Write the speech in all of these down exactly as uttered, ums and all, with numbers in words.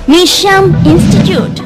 మీ Shyam institute.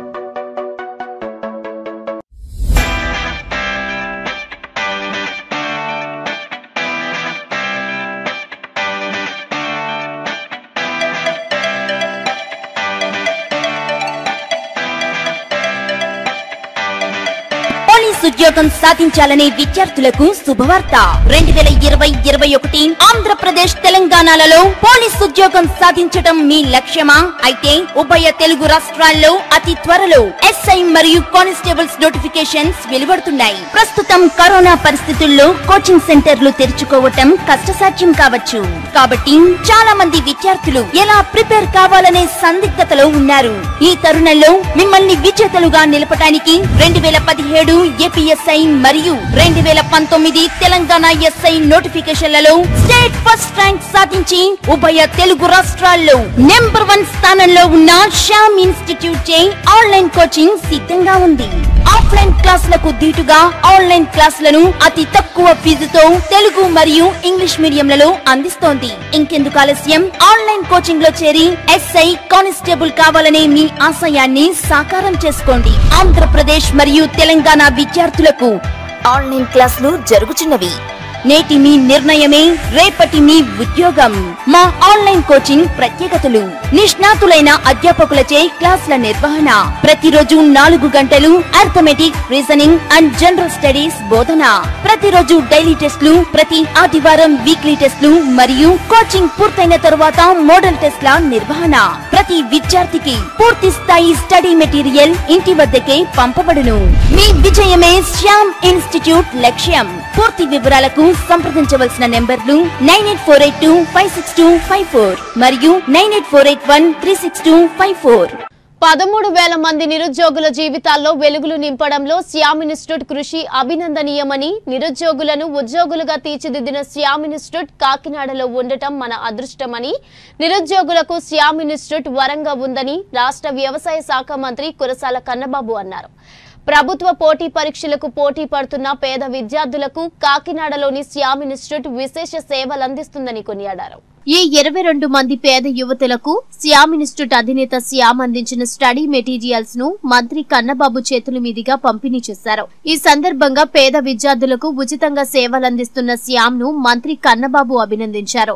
ఉద్యోగం సాధించాలనే విద్యార్థులకు శుభవార్త. రెండు వేల ఇరవై ఇరవై ఒకటి ఆంధ్రప్రదేశ్ తెలంగాణలలో పోలీస్ ఉద్యోగం సాధించడం మీ లక్ష్యమా? అయితే ఉభయ తెలుగు రాష్ట్రాల్లో అతి త్వరలో ఎస్ఐ మరియు కానిస్టేబుల్స్ నోటిఫికేషన్స్ వెలువడుతున్నాయి. ప్రస్తుతం కరోనా పరిస్థితుల్లో కోచింగ్ సెంటర్లు తెరుచుకోవటం కష్టసాధ్యం కావచ్చు. కాబట్టి చాలా మంది విద్యార్థులు ఎలా ప్రిపేర్ కావాలనే సందిగ్ధతలో ఉన్నారు. ఈ తరుణంలో మిమ్మల్ని విజేతలుగా నిలపడానికి రెండు వేల పదిహేడు ఏపీఎస్ఐ మరియు రెండు వేల పంతొమ్మిది తెలంగాణ ఎస్ఐ నోటిఫికేషన్లలో స్టేట్ ఫస్ట్ ర్యాంక్ సాధించి ఉభయ తెలుగు రాష్ట్రాల్లో నెంబర్ వన్ స్థానంలో ఉన్న శ్యామ్ ఇన్స్టిట్యూట్ చే ఆన్లైన్ కోచింగ్ సిద్ధంగా ఉంది. ఆఫ్లైన్ క్లాసులకు దీటుగా ఆన్లైన్ క్లాసులను అతి తక్కువ ఫీజుతో తెలుగు మరియు ఇంగ్లీష్ మీడియంలలో అందిస్తోంది. ఇంకెందుకు ఆలస్యం? ఆన్లైన్ కోచింగ్ లో చేరి ఎస్ఐ కానిస్టేబుల్ కావాలనే మీ ఆశయాన్ని సాకారం చేసుకోండి. ఆంధ్రప్రదేశ్ మరియు తెలంగాణ విద్యార్థులకు ఆన్లైన్ క్లాసులు జరుగుతున్నవి. నేటి మీ నిర్ణయమే రేపటి మీ ఉద్యోగం. మా ఆన్లైన్ కోచింగ్ ప్రత్యేకతలు: నిష్ణాతులైన అధ్యాపకులచే క్లాసుల నిర్వహణ, ప్రతిరోజు నాలుగు గంటలు arithmetic, reasoning and general studies బోధన, ప్రతిరోజు డైలీ టెస్టులు, ప్రతి ఆదివారం వీక్లీ టెస్టులు మరియు కోచింగ్ పూర్తయిన తరువాత మోడల్ టెస్ట్ల నిర్వహణ. ప్రతి విద్యార్థికి పూర్తి స్థాయి స్టడీ మెటీరియల్ ఇంటి వద్దకే పంపబడును. మీ విజయమే శ్యామ్ ఇన్స్టిట్యూట్ లక్ష్యం. పూర్తి వివరాలకు సంప్రదించవలసిన నెంబర్లు nine eight four eight two five six two five four మరియు nine eight four eight one three six two five four. పదమూడు వేల మంది నిరుద్యోగుల జీవితాల్లో వెలుగులు నింపడంలో శ్యామ్ ఇన్స్టిట్యూట్ కృషి అభినందనీయమని, నిరుద్యోగులను ఉద్యోగులుగా తీర్చిదిద్దిన శ్యామ్ ఇన్స్టిట్యూట్ కాకినాడలో ఉండటం మన అదృష్టమని, నిరుద్యోగులకు శ్యామ్ ఇన్స్టిట్యూట్ వరంగా ఉందని రాష్ట్ర వ్యవసాయ శాఖ మంత్రి కురసాల కన్నబాబు అన్నారు. ప్రభుత్వ పోటీ పరీక్షలకు పోటీ పడుతున్న పేద విద్యార్థులకు కాకినాడలోని శ్యామ్ ఇన్స్టిట్యూట్ విశేష సేవలందిస్తుందని కొనియాడారు. ఈ ఇరవై రెండు మంది పేద యువతులకు శ్యామ్ ఇన్స్టిట్యూట్ అధినేత శ్యామ్ అందించిన స్టడీ మెటీరియల్స్ ను మంత్రి కన్నబాబు చేతుల మీదుగా పంపిణీ చేశారు. ఈ సందర్భంగా పేద విద్యార్థులకు ఉచితంగా సేవలందిస్తున్న శ్యామ్ ను మంత్రి కన్నబాబు అభినందించారు.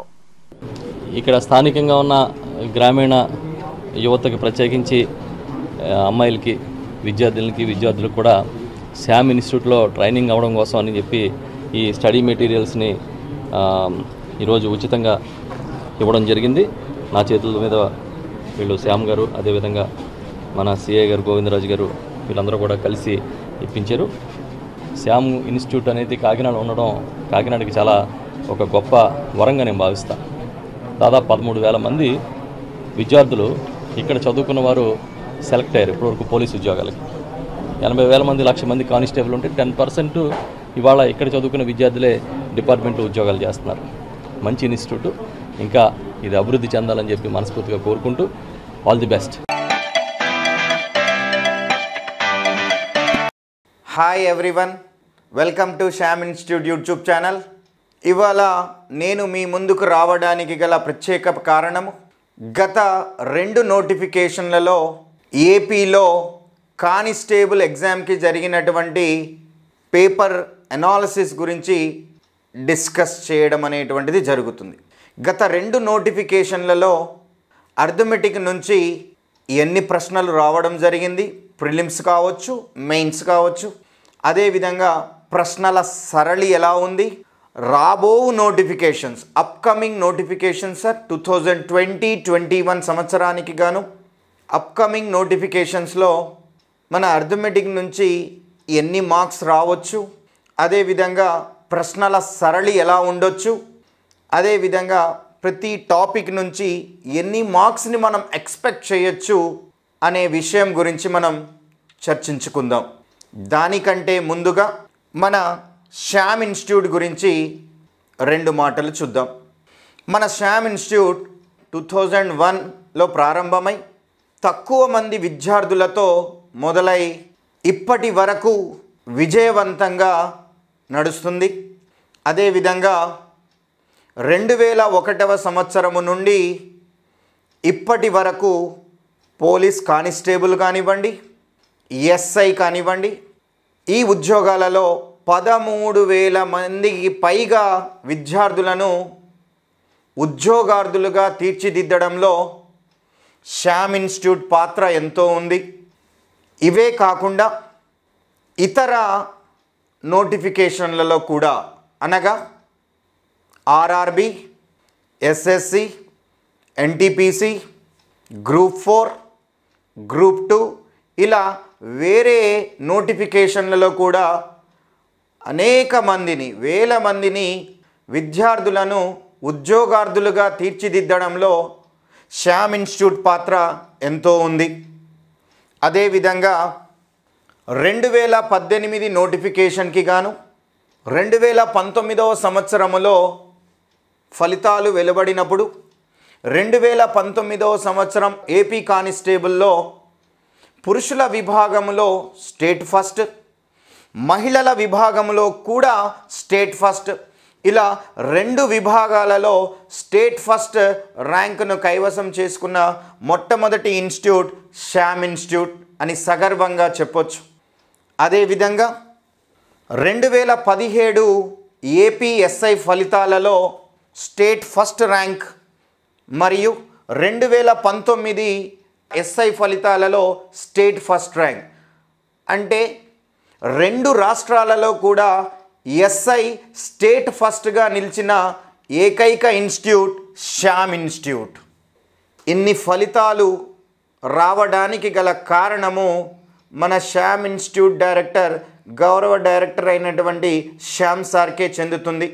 ఇక్కడ స్థానికంగా ఉన్న గ్రామీణ యువతకు, ప్రత్యేకించి అమ్మాయిలకి, విద్యార్థులకి విద్యార్థులకు కూడా శ్యామ్ ఇన్స్టిట్యూట్లో ట్రైనింగ్ అవ్వడం కోసం అని చెప్పి ఈ స్టడీ మెటీరియల్స్ని ఈరోజు ఉచితంగా ఇవ్వడం జరిగింది. నా చేతుల మీద వీళ్ళు శ్యామ్ గారు, అదేవిధంగా మన సిఐ గారు గోవిందరాజు గారు, వీళ్ళందరూ కూడా కలిసి ఇప్పించారు. శ్యామ్ ఇన్స్టిట్యూట్ అనేది కాకినాడ ఉండడం కాకినాడకి చాలా ఒక గొప్ప వరంగా నేను భావిస్తాను. దాదాపు పదమూడు వేల మంది విద్యార్థులు ఇక్కడ చదువుకున్న వారు సెలెక్ట్ అయ్యారు ఇప్పటివరకు పోలీసు ఉద్యోగాలకి. ఎనభై వేల మంది, లక్ష మంది కానిస్టేబుల్ ఉంటే టెన్ పర్సెంట్ ఇవాళ ఇక్కడ చదువుకున్న విద్యార్థులే డిపార్ట్మెంట్ ఉద్యోగాలు చేస్తున్నారు. మంచి ఇన్స్టిట్యూట్, ఇంకా ఇది అభివృద్ధి చెందాలని చెప్పి మనస్ఫూర్తిగా కోరుకుంటూ all the best. Hi everyone, welcome to Shyam institute YouTube channel. ఇవాళ నేను మీ ముందుకు రావడానికి గల ప్రత్యేక కారణము, గత రెండు నోటిఫికేషన్లలో ఏపీలో కానిస్టేబుల్ ఎగ్జామ్కి జరిగినటువంటి పేపర్ అనాలిసిస్ గురించి డిస్కస్ చేయడం అనేటువంటిది జరుగుతుంది. గత రెండు నోటిఫికేషన్లలో అర్థమెటిక్ నుంచి ఎన్ని ప్రశ్నలు రావడం జరిగింది, ప్రిలిమ్స్ కావచ్చు, మెయిన్స్ కావచ్చు, అదేవిధంగా ప్రశ్నల సరళి ఎలా ఉంది, రాబో notifications, upcoming notifications sir two thousand twenty twenty one సంవత్సరానికి గాను అప్కమింగ్ నోటిఫికేషన్స్లో మన అర్థమెటిక్ నుంచి ఎన్ని మార్క్స్ రావచ్చు, అదేవిధంగా ప్రశ్నల సరళి ఎలా ఉండొచ్చు, అదేవిధంగా ప్రతి టాపిక్ నుంచి ఎన్ని మార్క్స్ని మనం ఎక్స్పెక్ట్ చేయొచ్చు అనే విషయం గురించి మనం చర్చించుకుందాం. దానికంటే ముందుగా మన శ్యామ్ ఇన్స్టిట్యూట్ గురించి రెండు మాటలు చూద్దాం. మన శ్యామ్ ఇన్స్టిట్యూట్ టూ థౌజండ్ వన్లో ప్రారంభమై తక్కువ మంది విద్యార్థులతో మొదలై ఇప్పటి వరకు విజయవంతంగా నడుస్తుంది. అదేవిధంగా రెండు వేల ఒకటవ సంవత్సరము నుండి ఇప్పటి వరకు పోలీస్ కానిస్టేబుల్ కానివ్వండి, ఎస్ఐ కానివ్వండి, ఈ ఉద్యోగాలలో పదమూడు వేల మందికి పైగా విద్యార్థులను ఉద్యోగార్థులుగా తీర్చిదిద్దడంలో శ్యామ్ ఇన్స్టిట్యూట్ పాత్ర ఎంతో ఉంది. ఇవే కాకుండా ఇతర నోటిఫికేషన్లలో కూడా, అనగా RRB, SSC, NTPC, group four, group two, ఇలా వేరే నోటిఫికేషన్లలో కూడా అనేక మందిని, వేల మందిని విద్యార్థులను ఉద్యోగార్థులుగా తీర్చిదిద్దడంలో శ్యామ్ ఇన్స్టిట్యూట్ పాత్ర ఎంతో ఉంది. అదేవిధంగా రెండు వేల పద్దెనిమిది నోటిఫికేషన్కి గాను రెండు వేల పంతొమ్మిదవ సంవత్సరములో ఫలితాలు వెలువడినప్పుడు రెండు వేల పంతొమ్మిదవ సంవత్సరం ఏపీ కానిస్టేబుల్లో పురుషుల విభాగంలో స్టేట్ ఫస్ట్, మహిళల విభాగంలో కూడా స్టేట్ ఫస్ట్, ఇలా రెండు విభాగాలలో స్టేట్ ఫస్ట్ ర్యాంకును కైవసం చేసుకున్న మొట్టమొదటి ఇన్స్టిట్యూట్ శ్యామ్ ఇన్స్టిట్యూట్ అని సగర్వంగా చెప్పొచ్చు. అదేవిధంగా రెండు వేల పదిహేడు ఏపీ ఎస్ఐ ఫలితాలలో స్టేట్ ఫస్ట్ ర్యాంక్ మరియు రెండు వేల పంతొమ్మిది ఎస్ఐ ఫలితాలలో స్టేట్ ఫస్ట్ ర్యాంక్, అంటే రెండు రాష్ట్రాలలో కూడా ఎస్ఐ స్టేట్ ఫస్ట్గా నిలిచిన ఏకైక ఇన్స్టిట్యూట్ శ్యామ్ ఇన్స్టిట్యూట్. ఇన్ని ఫలితాలు రావడానికి గల కారణము మన శ్యామ్ ఇన్స్టిట్యూట్ డైరెక్టర్, గౌరవ డైరెక్టర్ అయినటువంటి శ్యామ్ సార్కే చెందుతుంది.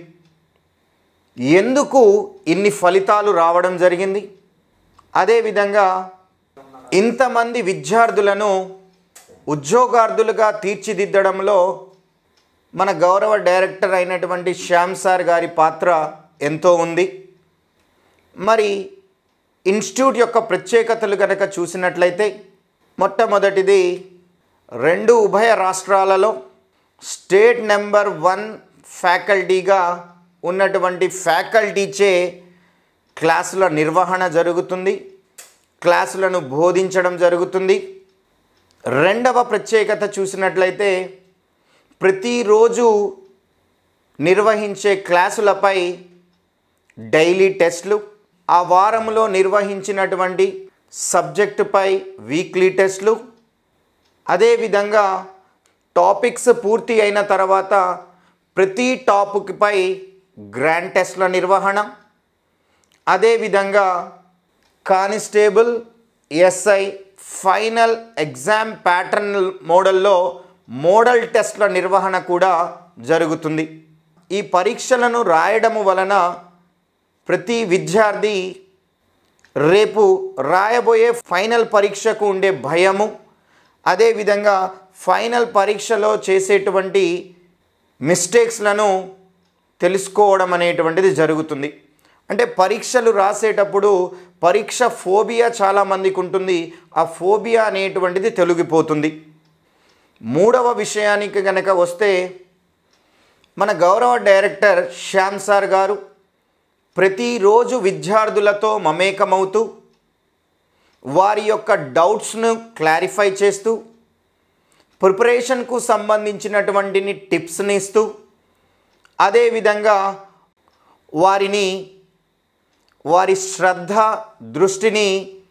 ఎందుకు ఇన్ని ఫలితాలు రావడం జరిగింది? అదేవిధంగా ఇంతమంది విద్యార్థులను ఉద్యోగార్థులుగా తీర్చిదిద్దడంలో మన గౌరవ డైరెక్టర్ అయినటువంటి శ్యామ్ సార్ గారి పాత్ర ఎంతో ఉంది. మరి ఇన్స్టిట్యూట్ యొక్క ప్రత్యేకతలు కనుక చూసినట్లయితే, మొట్టమొదటిది రెండు ఉభయ రాష్ట్రాలలో స్టేట్ నెంబర్ వన్ ఫ్యాకల్టీగా ఉన్నటువంటి ఫ్యాకల్టీచే క్లాసుల నిర్వహణ జరుగుతుంది, క్లాసులను బోధించడం జరుగుతుంది. రెండవ ప్రత్యేకత చూసినట్లయితే, ప్రతిరోజు నిర్వహించే క్లాసులపై డైలీ టెస్ట్లు, ఆ వారంలో నిర్వహించినటువంటి సబ్జెక్టుపై వీక్లీ టెస్ట్లు, అదేవిధంగా టాపిక్స్ పూర్తి అయిన తర్వాత ప్రతి టాపిక్పై గ్రాండ్ టెస్ట్ల నిర్వహణ, అదేవిధంగా constable, SI final exam pattern మోడల్లో మోడల్ టెస్ట్ల నిర్వహణ కూడా జరుగుతుంది. ఈ పరీక్షలను రాయడము వలన ప్రతి విద్యార్థి రేపు రాయబోయే ఫైనల్ పరీక్షకు ఉండే భయము, అదేవిధంగా ఫైనల్ పరీక్షలో చేసేటువంటి మిస్టేక్స్లను తెలుసుకోవడం అనేటువంటిది జరుగుతుంది. అంటే పరీక్షలు రాసేటప్పుడు పరీక్ష ఫోబియా చాలామందికి ఉంటుంది, ఆ ఫోబియా అనేటువంటిది తొలగిపోతుంది. మూడవ విషయానికి కనుక వస్తే, మన గౌరవ డైరెక్టర్ శ్యామ్ సార్ గారు ప్రతిరోజు విద్యార్థులతో మమేకమవుతూ వారి యొక్క డౌట్స్ను క్లారిఫై చేస్తూ ప్రిపరేషన్కు సంబంధించినటువంటి టిప్స్ని ఇస్తూ, అదేవిధంగా వారిని వారి శ్రద్ధ దృష్టిని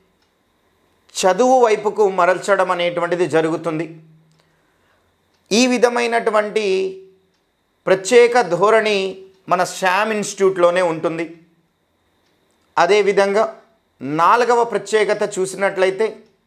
చదువు వైపుకు మరల్చడం అనేటువంటిది జరుగుతుంది. ఈ విధమైనటువంటి ప్రత్యేక ధోరణి మన శ్యామ్ ఇన్స్టిట్యూట్లోనే ఉంటుంది. అదేవిధంగా నాలుగవ ప్రత్యేకత చూసినట్లయితే,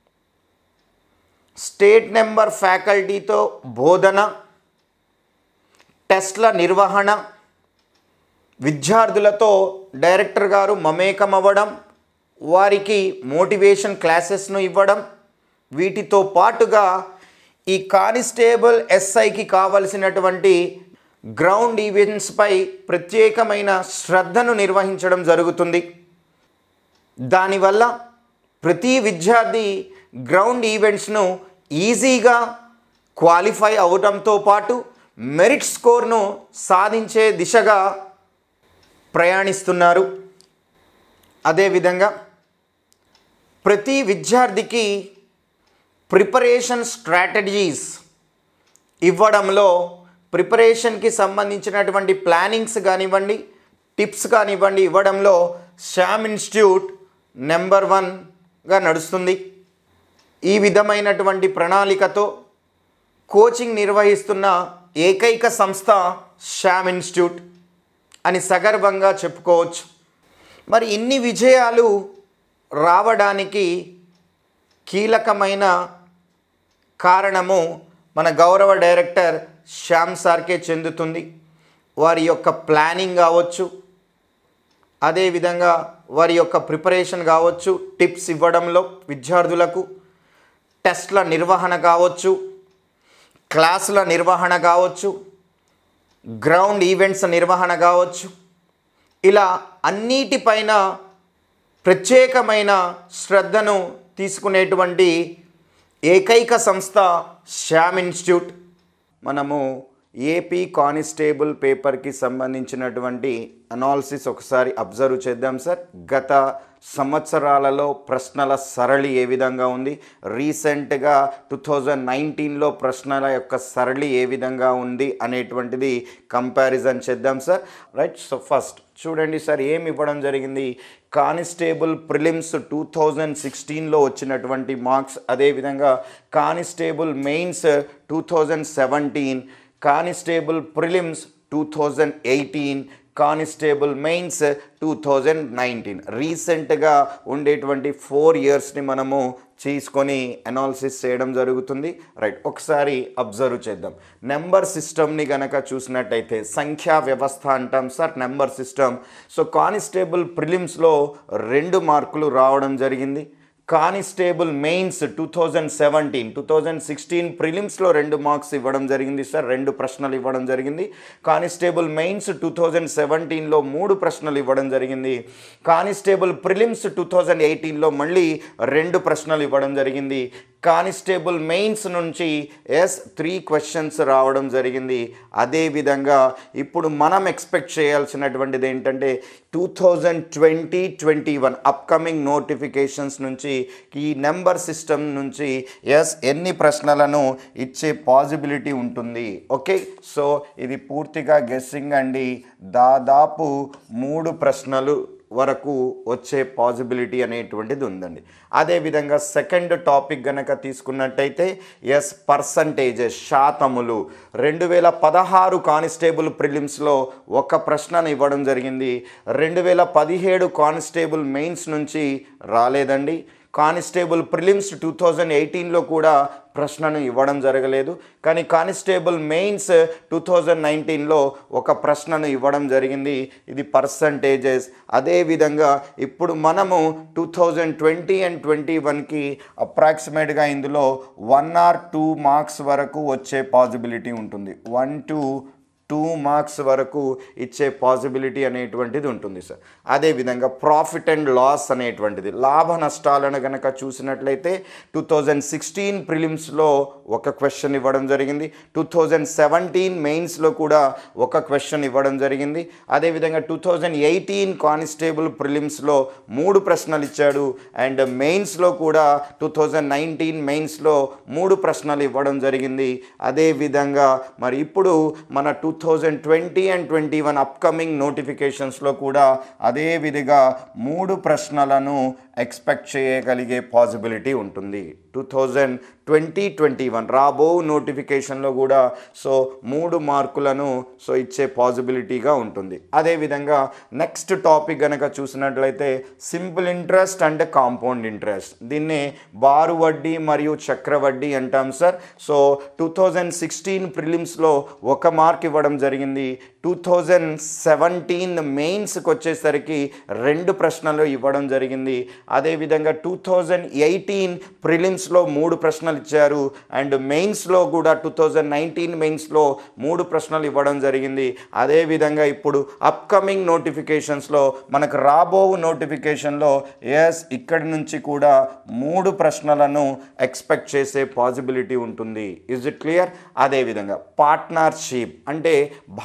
స్టేట్ నెంబర్ ఫ్యాకల్టీతో బోధన, టెస్ట్ల నిర్వహణ, విద్యార్థులతో డైరెక్టర్ గారు మమేకమవ్వడం, వారికి మోటివేషన్ క్లాసెస్ను ఇవ్వడం, వీటితో పాటుగా ఈ కానిస్టేబుల్ ఎస్ఐకి కావలసినటువంటి గ్రౌండ్ ఈవెంట్స్పై ప్రత్యేకమైన శ్రద్ధను నిర్వహించడం జరుగుతుంది. దానివల్ల ప్రతి విద్యార్థి గ్రౌండ్ ఈవెంట్స్ను ఈజీగా క్వాలిఫై అవడంతో పాటు మెరిట్ స్కోర్ను సాధించే దిశగా ప్రయాణిస్తున్నారు. అదేవిధంగా ప్రతి విద్యార్థికి ప్రిపరేషన్ స్ట్రాటజీస్ ఇవ్వడంలో ప్రిపరేషన్కి సంబంధించినటువంటి ప్లానింగ్స్ కానివ్వండి, టిప్స్ కానివ్వండి ఇవ్వడంలో శ్యామ్ ఇన్స్టిట్యూట్ నెంబర్ వన్గా నడుస్తుంది. ఈ విధమైనటువంటి ప్రణాళికతో కోచింగ్ నిర్వహిస్తున్న ఏకైక సంస్థ శ్యామ్ ఇన్స్టిట్యూట్ అని సగర్వంగా చెప్పుకోవచ్చు. మరి ఇన్ని విజయాలు రావడానికి కీలకమైన కారణము మన గౌరవ డైరెక్టర్ శ్యామ్ సార్కే చెందుతుంది. వారి యొక్క ప్లానింగ్ కావచ్చు, అదేవిధంగా వారి యొక్క ప్రిపరేషన్ కావచ్చు, టిప్స్ ఇవ్వడంలో విద్యార్థులకు, టెస్ట్ల నిర్వహణ కావచ్చు, క్లాసుల నిర్వహణ కావచ్చు, గ్రౌండ్ ఈవెంట్స్ నిర్వహణ కావచ్చు, ఇలా అన్నిటిపైన ప్రత్యేకమైన శ్రద్ధను తీసుకునేటువంటి ఏకైక సంస్థ శ్యామ్ ఇన్స్టిట్యూట్. మనము ఏపీ కానిస్టేబుల్ పేపర్కి సంబంధించినటువంటి అనాలిసిస్ ఒకసారి అబ్జర్వ్ చేద్దాం సార్. గత సంవత్సరాలలో ప్రశ్నల సరళి ఏ విధంగా ఉంది, రీసెంట్గా టూ థౌజండ్ నైన్టీన్లో ప్రశ్నల యొక్క సరళి ఏ విధంగా ఉంది అనేటువంటిది కంపారిజన్ చేద్దాం సార్. రైట్, సో ఫస్ట్ చూడండి సార్ ఏమి ఇవ్వడం జరిగింది. కానిస్టేబుల్ ప్రిలిమ్స్ టూ థౌజండ్ సిక్స్టీన్లో వచ్చినటువంటి మార్క్స్, అదేవిధంగా constable mains two thousand seventeen, constable prelims two thousand eighteen, constable mains two thousand nineteen రీసెంట్గా ఉండేటువంటి ఫోర్ ఇయర్స్ని మనము తీసుకొని అనాలిసిస్ చేయడం జరుగుతుంది. రైట్, ఒకసారి అబ్జర్వ్ చేద్దాం. నెంబర్ సిస్టమ్ని కనుక చూసినట్టయితే సంఖ్యా వ్యవస్థ అంటాం sir, number system. So constable ప్రిలిమ్స్లో రెండు మార్కులు రావడం జరిగింది. Constable mains two thousand seventeen two thousand sixteen ప్రిలిమ్స్లో రెండు మార్క్స్ ఇవ్వడం జరిగింది సార్, రెండు ప్రశ్నలు ఇవ్వడం జరిగింది. కానిస్టేబుల్ మెయిన్స్ టూ థౌజండ్ సెవెంటీన్లో మూడు ప్రశ్నలు ఇవ్వడం జరిగింది. కానిస్టేబుల్ ప్రిలిమ్స్ టూ థౌజండ్ ఎయిటీన్లో మళ్ళీ రెండు ప్రశ్నలు ఇవ్వడం జరిగింది. కానిస్టేబుల్ మెయిన్స్ నుంచి ఎస్ త్రీ క్వశ్చన్స్ రావడం జరిగింది. అదేవిధంగా ఇప్పుడు మనం ఎక్స్పెక్ట్ చేయాల్సినటువంటిది ఏంటంటే two thousand twenty twenty one upcoming notifications నుంచి ఈ నెంబర్ సిస్టమ్ నుంచి ఎస్ ఎన్ని ప్రశ్నలను ఇచ్చే పాసిబిలిటీ ఉంటుంది. ఓకే, సో ఇది పూర్తిగా గెస్సింగ్ అండి. దాదాపు మూడు ప్రశ్నలు వరకు వచ్చే పాసిబిలిటీ అనేటువంటిది ఉందండి. అదేవిధంగా సెకండ్ టాపిక్ గనక తీసుకున్నట్టయితే ఎస్ పర్సంటేజెస్, శాతములు. రెండు వేల పదహారు కానిస్టేబుల్ ప్రిలిమ్స్లో ఒక ప్రశ్నను ఇవ్వడం జరిగింది. రెండు వేల పదిహేడు కానిస్టేబుల్ మెయిన్స్ నుంచి రాలేదండి. కానిస్టేబుల్ ప్రిలిమ్స్ టూ థౌజండ్ ఎయిటీన్లో కూడా ప్రశ్నను ఇవ్వడం జరగలేదు. కానీ కానిస్టేబుల్ మెయిన్స్ టూ థౌజండ్ నైన్టీన్లో ఒక ప్రశ్నను ఇవ్వడం జరిగింది. ఇది పర్సంటేజెస్. అదేవిధంగా ఇప్పుడు మనము two thousand twenty and twenty వన్కి అప్రాక్సిమేట్గా ఇందులో వన్ ఆర్ టూ మార్క్స్ వరకు వచ్చే పాసిబిలిటీ ఉంటుంది. వన్ టు టూ మార్క్స్ వరకు ఇచ్చే పాసిబిలిటీ అనేటువంటిది ఉంటుంది సార్. అదేవిధంగా ప్రాఫిట్ అండ్ లాస్ అనేటువంటిది, లాభ నష్టాలను కనుక చూసినట్లయితే టూ థౌజండ్ సిక్స్టీన్ ప్రిలిమ్స్లో ఒక క్వశ్చన్ ఇవ్వడం జరిగింది. టూ థౌజండ్ సెవెంటీన్ మెయిన్స్లో కూడా ఒక క్వశ్చన్ ఇవ్వడం జరిగింది. అదేవిధంగా టూ థౌజండ్ ఎయిటీన్ కానిస్టేబుల్ ప్రిలిమ్స్లో మూడు ప్రశ్నలు ఇచ్చాడు. అండ్ మెయిన్స్లో కూడా టూ థౌజండ్ నైన్టీన్ మెయిన్స్లో మూడు ప్రశ్నలు ఇవ్వడం జరిగింది. అదేవిధంగా మరి ఇప్పుడు మన two thousand twenty and twenty one upcoming నోటిఫికేషన్స్లో కూడా అదే విధిగా మూడు ప్రశ్నలను ఎక్స్పెక్ట్ చేయగలిగే పాసిబిలిటీ ఉంటుంది. Two thousand twenty twenty one రాబో నోటిఫికేషన్లో కూడా సో మూడు మార్కులను సో ఇచ్చే పాసిబిలిటీగా ఉంటుంది. అదేవిధంగా నెక్స్ట్ టాపిక్ కనుక చూసినట్లయితే simple interest and compound interest, దీన్ని బారు వడ్డీ మరియు చక్రవడ్డీ అంటాం sir. So two thousand sixteen ప్రిలిమ్స్లో ఒక మార్క్ ఇవ్వడం జరిగింది. టూ థౌజండ్ సెవెంటీన్ మెయిన్స్కి వచ్చేసరికి రెండు ప్రశ్నలు ఇవ్వడం జరిగింది. అదేవిధంగా టూ థౌజండ్ ఎయిటీన్ ప్రిలిమ్స్లో మూడు ప్రశ్నలు ఇచ్చారు. అండ్ మెయిన్స్లో కూడా టూ థౌజండ్ నైన్టీన్ మెయిన్స్లో మూడు ప్రశ్నలు ఇవ్వడం జరిగింది. అదేవిధంగా ఇప్పుడు అప్కమింగ్ నోటిఫికేషన్స్లో మనకు రాబో నోటిఫికేషన్లో ఎస్ ఇక్కడి నుంచి కూడా మూడు ప్రశ్నలను ఎక్స్పెక్ట్ చేసే పాసిబిలిటీ ఉంటుంది. Is it clear? అదేవిధంగా పార్ట్నర్షిప్ అంటే భాగస్వామ్యం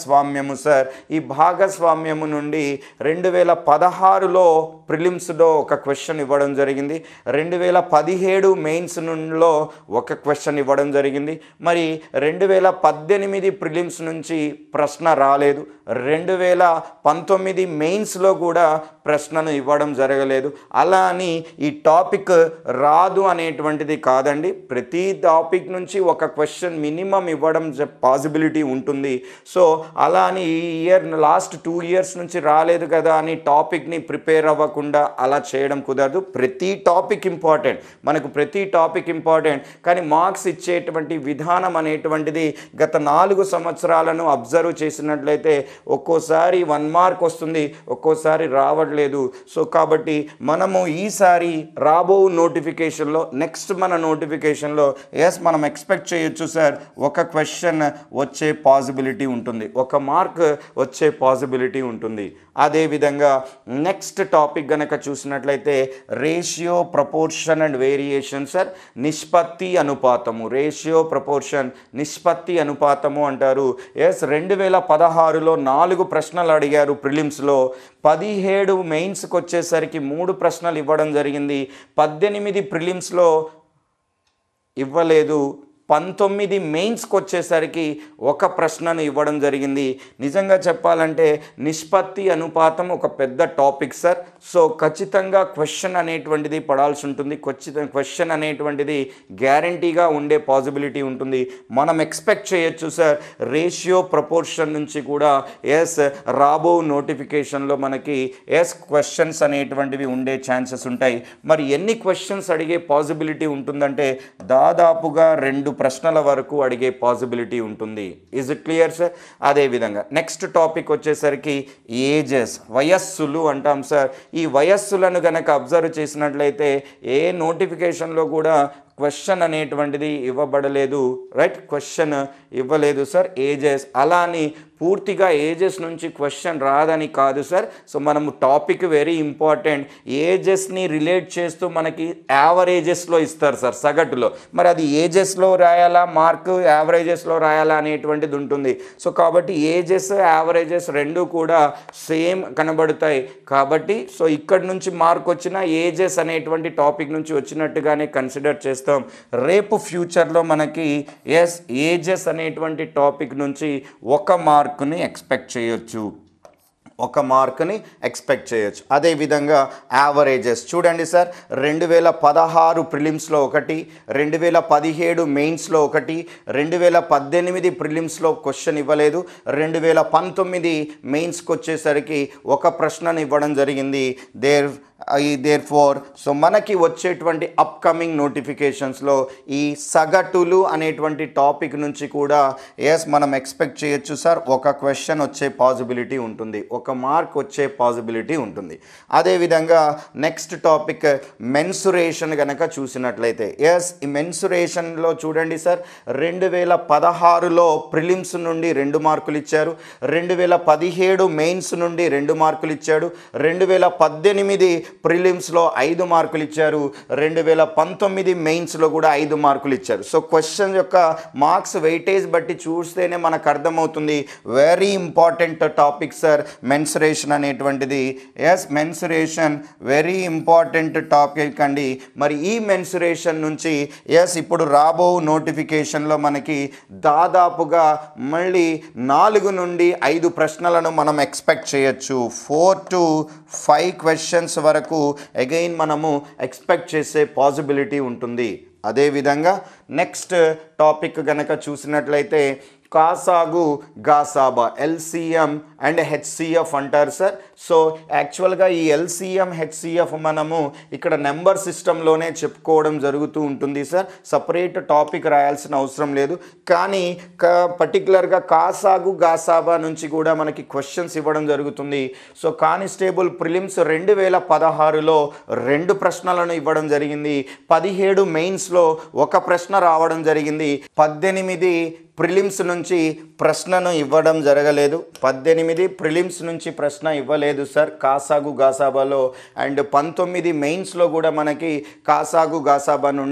భాగస్వామ్యము సార్. ఈ భాగస్వామ్యము నుండి రెండు వేల పదహారులో ప్రిలిమ్స్లో ఒక క్వశ్చన్ ఇవ్వడం జరిగింది, రెండు వేల పదిహేడు మెయిన్స్ నుండిలో ఒక క్వశ్చన్ ఇవ్వడం జరిగింది. మరి రెండు వేల పద్దెనిమిది ప్రిలిమ్స్ నుంచి ప్రశ్న రాలేదు, రెండు వేల పంతొమ్మిది మెయిన్స్లో కూడా ప్రశ్నను ఇవ్వడం జరగలేదు. అలా అని ఈ టాపిక్ రాదు అనేటువంటిది కాదండి. ప్రతి టాపిక్ నుంచి ఒక క్వశ్చన్ మినిమం ఇవ్వడం పాసిబిలిటీ ఉంటుంది. సో అలా అని ఈ ఇయర్ లాస్ట్ టూ ఇయర్స్ నుంచి రాలేదు కదా అని టాపిక్ని ప్రిపేర్ అవ్వకుండా అలా చేయడం కుదరదు. ప్రతి టాపిక్ ఇంపార్టెంట్, మనకు ప్రతి టాపిక్ ఇంపార్టెంట్. కానీ మార్క్స్ ఇచ్చేటువంటి విధానం అనేటువంటిది గత నాలుగు సంవత్సరాలను అబ్జర్వ్ చేసినట్లయితే ఒక్కోసారి వన్ మార్క్ వస్తుంది, ఒక్కోసారి రావట్లేదు. సో కాబట్టి మనము ఈసారి రాబో నోటిఫికేషన్లో నెక్స్ట్ మన నోటిఫికేషన్లో ఎస్ మనం ఎక్స్పెక్ట్ చేయొచ్చు సార్, ఒక క్వశ్చన్ వచ్చే పాసిబిలిటీ ఉంటుంది, ఒక మార్క్ వచ్చే పాసిబిలిటీ ఉంటుంది. అదేవిధంగా నెక్స్ట్ టాపిక్ గనక చూసినట్లయితే ratio proportion and variation sir. నిష్పత్తి అనుపాతము, రేషియో ప్రపోర్షన్ నిష్పత్తి అనుపాతము అంటారు. ఎస్ రెండు వేల పదహారులో నాలుగు ప్రశ్నలు అడిగారు ప్రిలిమ్స్లో, పదిహేడు మెయిన్స్కి వచ్చేసరికి మూడు ప్రశ్నలు ఇవ్వడం జరిగింది, పద్దెనిమిది ప్రిలిమ్స్లో ఇవ్వలేదు, పంతొమ్మిది మెయిన్స్కి వచ్చేసరికి ఒక ప్రశ్నను ఇవ్వడం జరిగింది. నిజంగా చెప్పాలంటే నిష్పత్తి అనుపాతం ఒక పెద్ద టాపిక్ సార్. సో ఖచ్చితంగా క్వశ్చన్ అనేటువంటిది పడాల్సి ఉంటుంది, ఖచ్చితంగా క్వశ్చన్ అనేటువంటిది గ్యారంటీగా ఉండే పాసిబిలిటీ ఉంటుంది. మనం ఎక్స్పెక్ట్ చేయొచ్చు సార్ రేషియో ప్రపోర్షన్ నుంచి కూడా ఎస్ రాబో నోటిఫికేషన్లో మనకి ఎస్ క్వశ్చన్స్ అనేటువంటివి ఉండే ఛాన్సెస్ ఉంటాయి. మరి ఎన్ని క్వశ్చన్స్ అడిగే పాసిబిలిటీ ఉంటుందంటే దాదాపుగా రెండు ప్రశ్నల వరకు అడిగే పాసిబిలిటీ ఉంటుంది. Is it clear sir? అదేవిధంగా నెక్స్ట్ టాపిక్ వచ్చేసరికి ఏజెస్, వయస్సులు అంటాం సార్. ఈ వయస్సులను గనక అబ్జర్వ్ చేసినట్లయితే ఏ నోటిఫికేషన్లో కూడా క్వశ్చన్ అనేటువంటిది ఇవ్వబడలేదు, రైట్? క్వశ్చన్ ఇవ్వలేదు సార్ ఏజెస్. అలా అని పూర్తిగా ఏజెస్ నుంచి క్వశ్చన్ రాదని కాదు సార్. సో మనము టాపిక్ వెరీ ఇంపార్టెంట్, ఏజెస్ని రిలేట్ చేస్తూ మనకి యావరేజెస్లో ఇస్తారు సార్ సగటులో. మరి అది ఏజెస్లో రాయాలా మార్కు యావరేజెస్లో రాయాలా అనేటువంటిది ఉంటుంది. సో కాబట్టి ఏజెస్ యావరేజెస్ రెండు కూడా సేమ్ కనబడతాయి. కాబట్టి సో ఇక్కడ నుంచి మార్క్ వచ్చిన ఏజెస్ అనేటువంటి టాపిక్ నుంచి వచ్చినట్టుగానే కన్సిడర్ చేస్తాం. రేపు ఫ్యూచర్లో మనకి ఎస్ ఏజెస్ అనేటువంటి టాపిక్ నుంచి ఒక మార్కుని ఎక్స్పెక్ట్ చేయొచ్చు, ఒక మార్క్ని ఎక్స్పెక్ట్ చేయొచ్చు. అదేవిధంగా యావరేజెస్ చూడండి సార్, రెండు వేల పదహారు ప్రిలిమ్స్లో ఒకటి, రెండు వేల పదిహేడు మెయిన్స్లో ఒకటి, రెండు వేల పద్దెనిమిది ప్రిలిమ్స్లో క్వశ్చన్ ఇవ్వలేదు, రెండు వేల పంతొమ్మిది మెయిన్స్కి వచ్చేసరికి ఒక ప్రశ్నను ఇవ్వడం జరిగింది. దేర్ ఈ దేర్ ఫోర్ సో మనకి వచ్చేటువంటి అప్కమింగ్ నోటిఫికేషన్స్లో ఈ సగటులు అనేటువంటి టాపిక్ నుంచి కూడా ఎస్ మనం ఎక్స్పెక్ట్ చేయొచ్చు సార్ ఒక క్వశ్చన్ వచ్చే పాసిబిలిటీ ఉంటుంది, ఒక మార్క్ వచ్చే పాసిబిలిటీ ఉంటుంది. అదేవిధంగా నెక్స్ట్ టాపిక్ మెన్సురేషన్ కనుక చూసినట్లయితే ఎస్ ఈ మెన్సురేషన్లో చూడండి సార్, రెండు వేల పదహారులో ప్రిలిమ్స్ నుండి రెండు మార్కులు ఇచ్చారు, రెండు వేల పదిహేడు మెయిన్స్ నుండి రెండు మార్కులు ఇచ్చాడు, రెండు వేల పద్దెనిమిది ప్రిలిమ్స్లో ఐదు మార్కులు ఇచ్చారు, రెండు వేల పంతొమ్మిది మెయిన్స్లో కూడా ఐదు మార్కులు ఇచ్చారు. సో క్వశ్చన్ యొక్క మార్క్స్ వెయిటేజ్ బట్టి చూస్తేనే మనకు అర్థమవుతుంది. Very important topic sir mensuration అనేటువంటిది. Yes mensuration very important topic అండి. మరి ఈ మెన్సురేషన్ నుంచి ఎస్ ఇప్పుడు రాబో నోటిఫికేషన్లో మనకి దాదాపుగా మళ్ళీ నాలుగు నుండి ఐదు ప్రశ్నలను మనం ఎక్స్పెక్ట్ చేయొచ్చు. ఫోర్ టు ఫైవ్ క్వశ్చన్స్ వరకు అగైన్ మనము ఎక్స్పెక్ట్ చేసే పాసిబిలిటీ ఉంటుంది. అదేవిధంగా నెక్స్ట్ టాపిక్ గనక చూసినట్లయితే కాసాగు గాసాబా ఎల్సిఎం అండ్ హెచ్సిఎఫ్ అంటారు సార్. సో యాక్చువల్గా ఈ ఎల్సిఎం హెచ్సిఎఫ్ మనము ఇక్కడ నెంబర్ సిస్టంలోనే చెప్పుకోవడం జరుగుతూ ఉంటుంది సార్, సపరేట్ టాపిక్ రాయాల్సిన అవసరం లేదు. కానీ పర్టికులర్గా కాసాగు గాసాబా నుంచి కూడా మనకి క్వశ్చన్స్ ఇవ్వడం జరుగుతుంది. సో కానిస్టేబుల్ ప్రిలిమ్స్ రెండు వేల పదహారులో రెండు ప్రశ్నలను ఇవ్వడం జరిగింది, పదిహేడు మెయిన్స్లో ఒక ప్రశ్న రావడం జరిగింది, పద్దెనిమిది ప్రిలిమ్స్ నుంచి ప్రశ్నను ఇవ్వడం జరగలేదు, పద్దెనిమిది ప్రిలిమ్స్ నుంచి ప్రశ్న ఇవ్వలేదు సార్ కాసాగు గాసాబాలో. అండ్ పంతొమ్మిది మెయిన్స్లో కూడా మనకి కాసాగు గాసాబా నుండి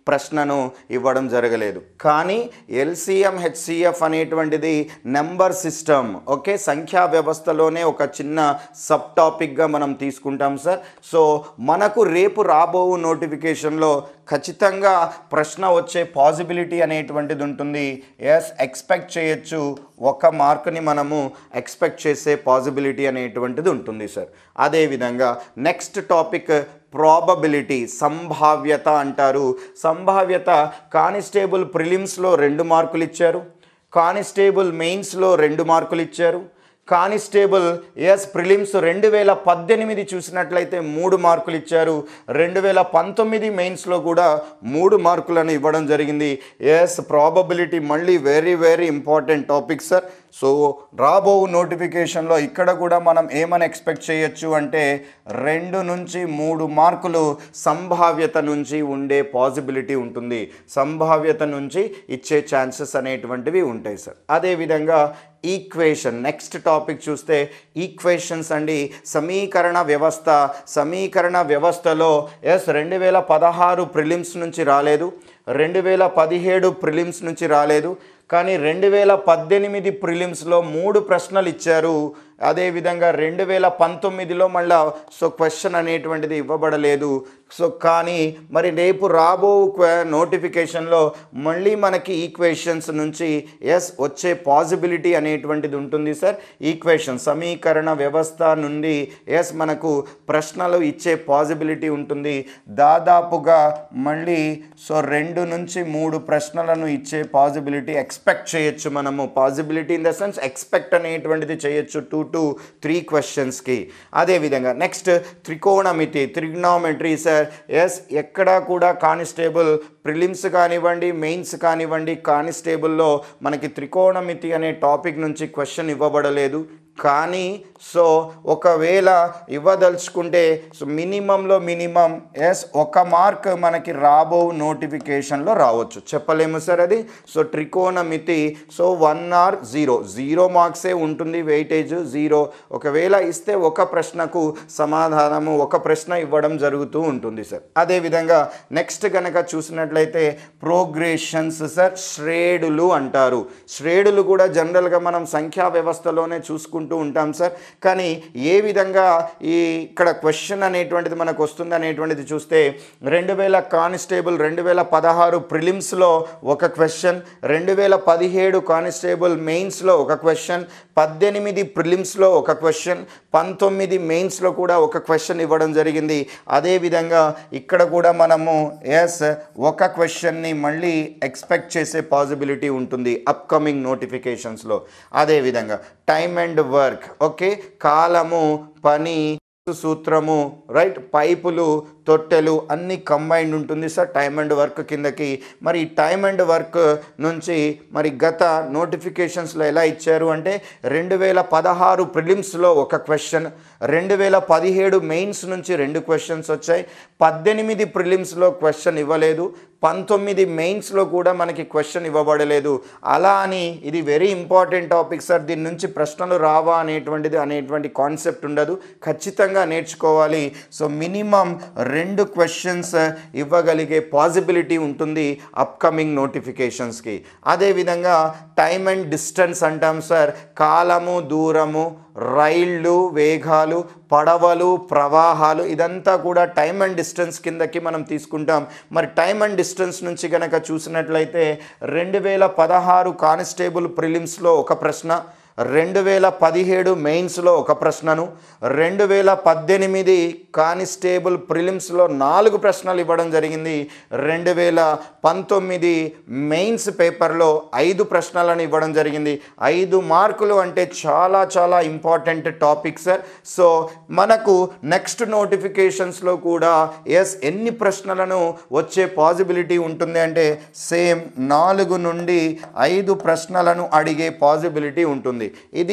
ప్రశ్నను ఇవ్వడం జరగలేదు. కానీ ఎల్సిఎం హెచ్సిఎఫ్ అనేటువంటిది నెంబర్ సిస్టమ్, ఓకే, సంఖ్యా వ్యవస్థలోనే ఒక చిన్న సబ్ టాపిక్గా మనం తీసుకుంటాం సార్. సో మనకు రేపు రాబో నోటిఫికేషన్లో ఖచ్చితంగా ప్రశ్న వచ్చే పాసిబిలిటీ అనేటువంటిది ఉంటుంది. ఎస్, ఎక్స్పెక్ట్ చేయొచ్చు, ఒక మార్కుని మనము ఎక్స్పెక్ట్ చేసే పాసిబిలిటీ అనేటువంటిది ఉంటుంది సార్. అదేవిధంగా నెక్స్ట్ టాపిక్ ప్రాబబిలిటీ, సంభావ్యత అంటారు. సంభావ్యత కానిస్టేబుల్ ప్రిలిమ్స్లో రెండు మార్కులు ఇచ్చారు, కానిస్టేబుల్ మెయిన్స్లో రెండు మార్కులు ఇచ్చారు, కానిస్టేబుల్ ఎస్ ప్రిలిమ్స్ రెండు వేల పద్దెనిమిది చూసినట్లయితే మూడు మార్కులు ఇచ్చారు, రెండు వేల పంతొమ్మిది మెయిన్స్లో కూడా మూడు మార్కులను ఇవ్వడం జరిగింది. ఎస్, ప్రాబబిలిటీ మళ్ళీ very very important topic sir. So రాబో నోటిఫికేషన్లో ఇక్కడ కూడా మనం ఏమని ఎక్స్పెక్ట్ చేయొచ్చు అంటే రెండు నుంచి మూడు మార్కులు సంభావ్యత నుంచి ఉండే పాసిబిలిటీ ఉంటుంది, సంభావ్యత నుంచి ఇచ్చే ఛాన్సెస్ అనేటువంటివి ఉంటాయి సార్. అదేవిధంగా ఈక్వేషన్, నెక్స్ట్ టాపిక్ చూస్తే ఈక్వేషన్స్ అండి. సమీకరణ వ్యవస్థ, సమీకరణ వ్యవస్థలో ఎస్ రెండు వేల పదహారు ప్రిలిమ్స్ నుంచి రాలేదు, రెండు వేల పదిహేడు ప్రిలిమ్స్ నుంచి రాలేదు, కానీ రెండు వేల పద్దెనిమిది ప్రిలిమ్స్లో మూడు ప్రశ్నలు ఇచ్చారు. అదేవిధంగా రెండు వేల పంతొమ్మిదిలో మళ్ళా సో క్వశ్చన్ అనేటువంటిది ఇవ్వబడలేదు. సో కానీ మరి రేపు రాబో నోటిఫికేషన్లో మళ్ళీ మనకి ఈక్వేషన్స్ నుంచి ఎస్ వచ్చే పాసిబిలిటీ అనేటువంటిది ఉంటుంది సార్. ఈక్వేషన్ సమీకరణ వ్యవస్థ నుండి ఎస్ మనకు ప్రశ్నలు ఇచ్చే పాసిబిలిటీ ఉంటుంది. దాదాపుగా మళ్ళీ సో రెండు నుంచి మూడు ప్రశ్నలను ఇచ్చే పాసిబిలిటీ ఎక్స్పెక్ట్ చేయొచ్చు మనము. Possibility in the sense expect అనేటువంటిది చేయొచ్చు టూ టు త్రీ క్వశ్చన్స్కి. అదేవిధంగా నెక్స్ట్ త్రికోణమితి, త్రిగ్నామెట్రీ సార్. ఎస్, ఎక్కడా కూడా కానిస్టేబుల్ ప్రిలిమ్స్ కానివ్వండి, మెయిన్స్ కానివ్వండి, కానిస్టేబుల్లో మనకి త్రికోణమితి అనే టాపిక్ నుంచి క్వశ్చన్ ఇవ్వబడలేదు. కానీ సో ఒకవేళ ఇవ్వదలుచుకుంటే సో మినిమంలో మినిమం ఎస్ ఒక మార్క్ మనకి రాబో నోటిఫికేషన్లో రావచ్చు, చెప్పలేము సార్ అది. సో త్రికోణమితి so one or zero zero మార్క్సే ఉంటుంది, వెయిటేజ్ జీరో. ఒకవేళ ఇస్తే ఒక ప్రశ్నకు సమాధానము ఒక ప్రశ్న ఇవ్వడం జరుగుతూ ఉంటుంది సార్. అదేవిధంగా నెక్స్ట్ కనుక చూసినట్లయితే ప్రోగ్రెషన్స్ సార్, శ్రేణులు అంటారు. శ్రేణులు కూడా జనరల్గా మనం సంఖ్యా వ్యవస్థలోనే చూసుకుంటాం ఉంటాం సార్. కానీ ఏ విధంగా ఈ ఇక్కడ క్వశ్చన్ అనేటువంటిది మనకు వస్తుంది అనేటువంటిది చూస్తే రెండు వేల కానిస్టేబుల్ రెండు వేల పదహారు ప్రిలిమ్స్లో ఒక క్వశ్చన్, రెండు వేల పదిహేడు కానిస్టేబుల్ మెయిన్స్లో ఒక క్వశ్చన్, పద్దెనిమిది ప్రిలిమ్స్లో ఒక క్వశ్చన్, పంతొమ్మిది మెయిన్స్లో కూడా ఒక క్వశ్చన్ ఇవ్వడం జరిగింది. అదేవిధంగా ఇక్కడ కూడా మనము ఎస్ ఒక క్వశ్చన్ని మళ్ళీ ఎక్స్పెక్ట్ చేసే పాసిబిలిటీ ఉంటుంది అప్కమింగ్ నోటిఫికేషన్స్లో. అదేవిధంగా టైమ్ అండ్ వర్క్, ఓకే, కాలము, పని, సూత్రము, రైట్, పైపులు, తొట్టెలు అన్నీ కంబైన్డ్ ఉంటుంది సార్ టైమ్ అండ్ వర్క్ కిందకి. మరి టైమ్ అండ్ వర్క్ నుంచి మరి గత నోటిఫికేషన్స్లో ఎలా ఇచ్చారు అంటే రెండు వేల పదహారు ప్రిలిమ్స్లో ఒక క్వశ్చన్, రెండు వేల పదిహేడు మెయిన్స్ నుంచి రెండు క్వశ్చన్స్ వచ్చాయి, పద్దెనిమిది ప్రిలిమ్స్లో క్వశ్చన్ ఇవ్వలేదు, పంతొమ్మిది మెయిన్స్లో కూడా మనకి క్వశ్చన్ ఇవ్వబడలేదు. అలా అని ఇది వెరీ ఇంపార్టెంట్ టాపిక్ సార్, దీని నుంచి ప్రశ్నలు రావా అనేటువంటిది అనేటువంటి కాన్సెప్ట్ ఉండదు, ఖచ్చితంగా నేర్చుకోవాలి. సో మినిమం రెండు క్వశ్చన్స్ ఇవ్వగలిగే పాసిబిలిటీ ఉంటుంది అప్కమింగ్ నోటిఫికేషన్స్కి. అదేవిధంగా టైమ్ అండ్ డిస్టెన్స్ అంటాం సార్, కాలము, దూరము, రైళ్ళు, వేగాలు, పడవలు, ప్రవాహాలు, ఇదంతా కూడా టైమ్ అండ్ డిస్టెన్స్ కిందకి మనం తీసుకుంటాం. మరి టైమ్ అండ్ డిస్టెన్స్ నుంచి కనుక చూసినట్లయితే రెండు వేల పదహారు కానిస్టేబుల్ ప్రిలిమ్స్లో ఒక ప్రశ్న, రెండు వేల పదిహేడు మెయిన్స్లో ఒక ప్రశ్నను, రెండు వేల పద్దెనిమిది కానిస్టేబుల్ ప్రిలిమ్స్లో నాలుగు ప్రశ్నలు ఇవ్వడం జరిగింది, రెండు వేల పంతొమ్మిది మెయిన్స్ పేపర్లో ఐదు ప్రశ్నలను ఇవ్వడం జరిగింది. ఐదు మార్కులు అంటే చాలా చాలా ఇంపార్టెంట్ టాపిక్ సార్. సో మనకు నెక్స్ట్ నోటిఫికేషన్స్లో కూడా ఎస్ ఎన్ని ప్రశ్నలను వచ్చే పాసిబిలిటీ ఉంటుంది అంటే సేమ్ నాలుగు నుండి ఐదు ప్రశ్నలను అడిగే పాసిబిలిటీ ఉంటుంది. ఇది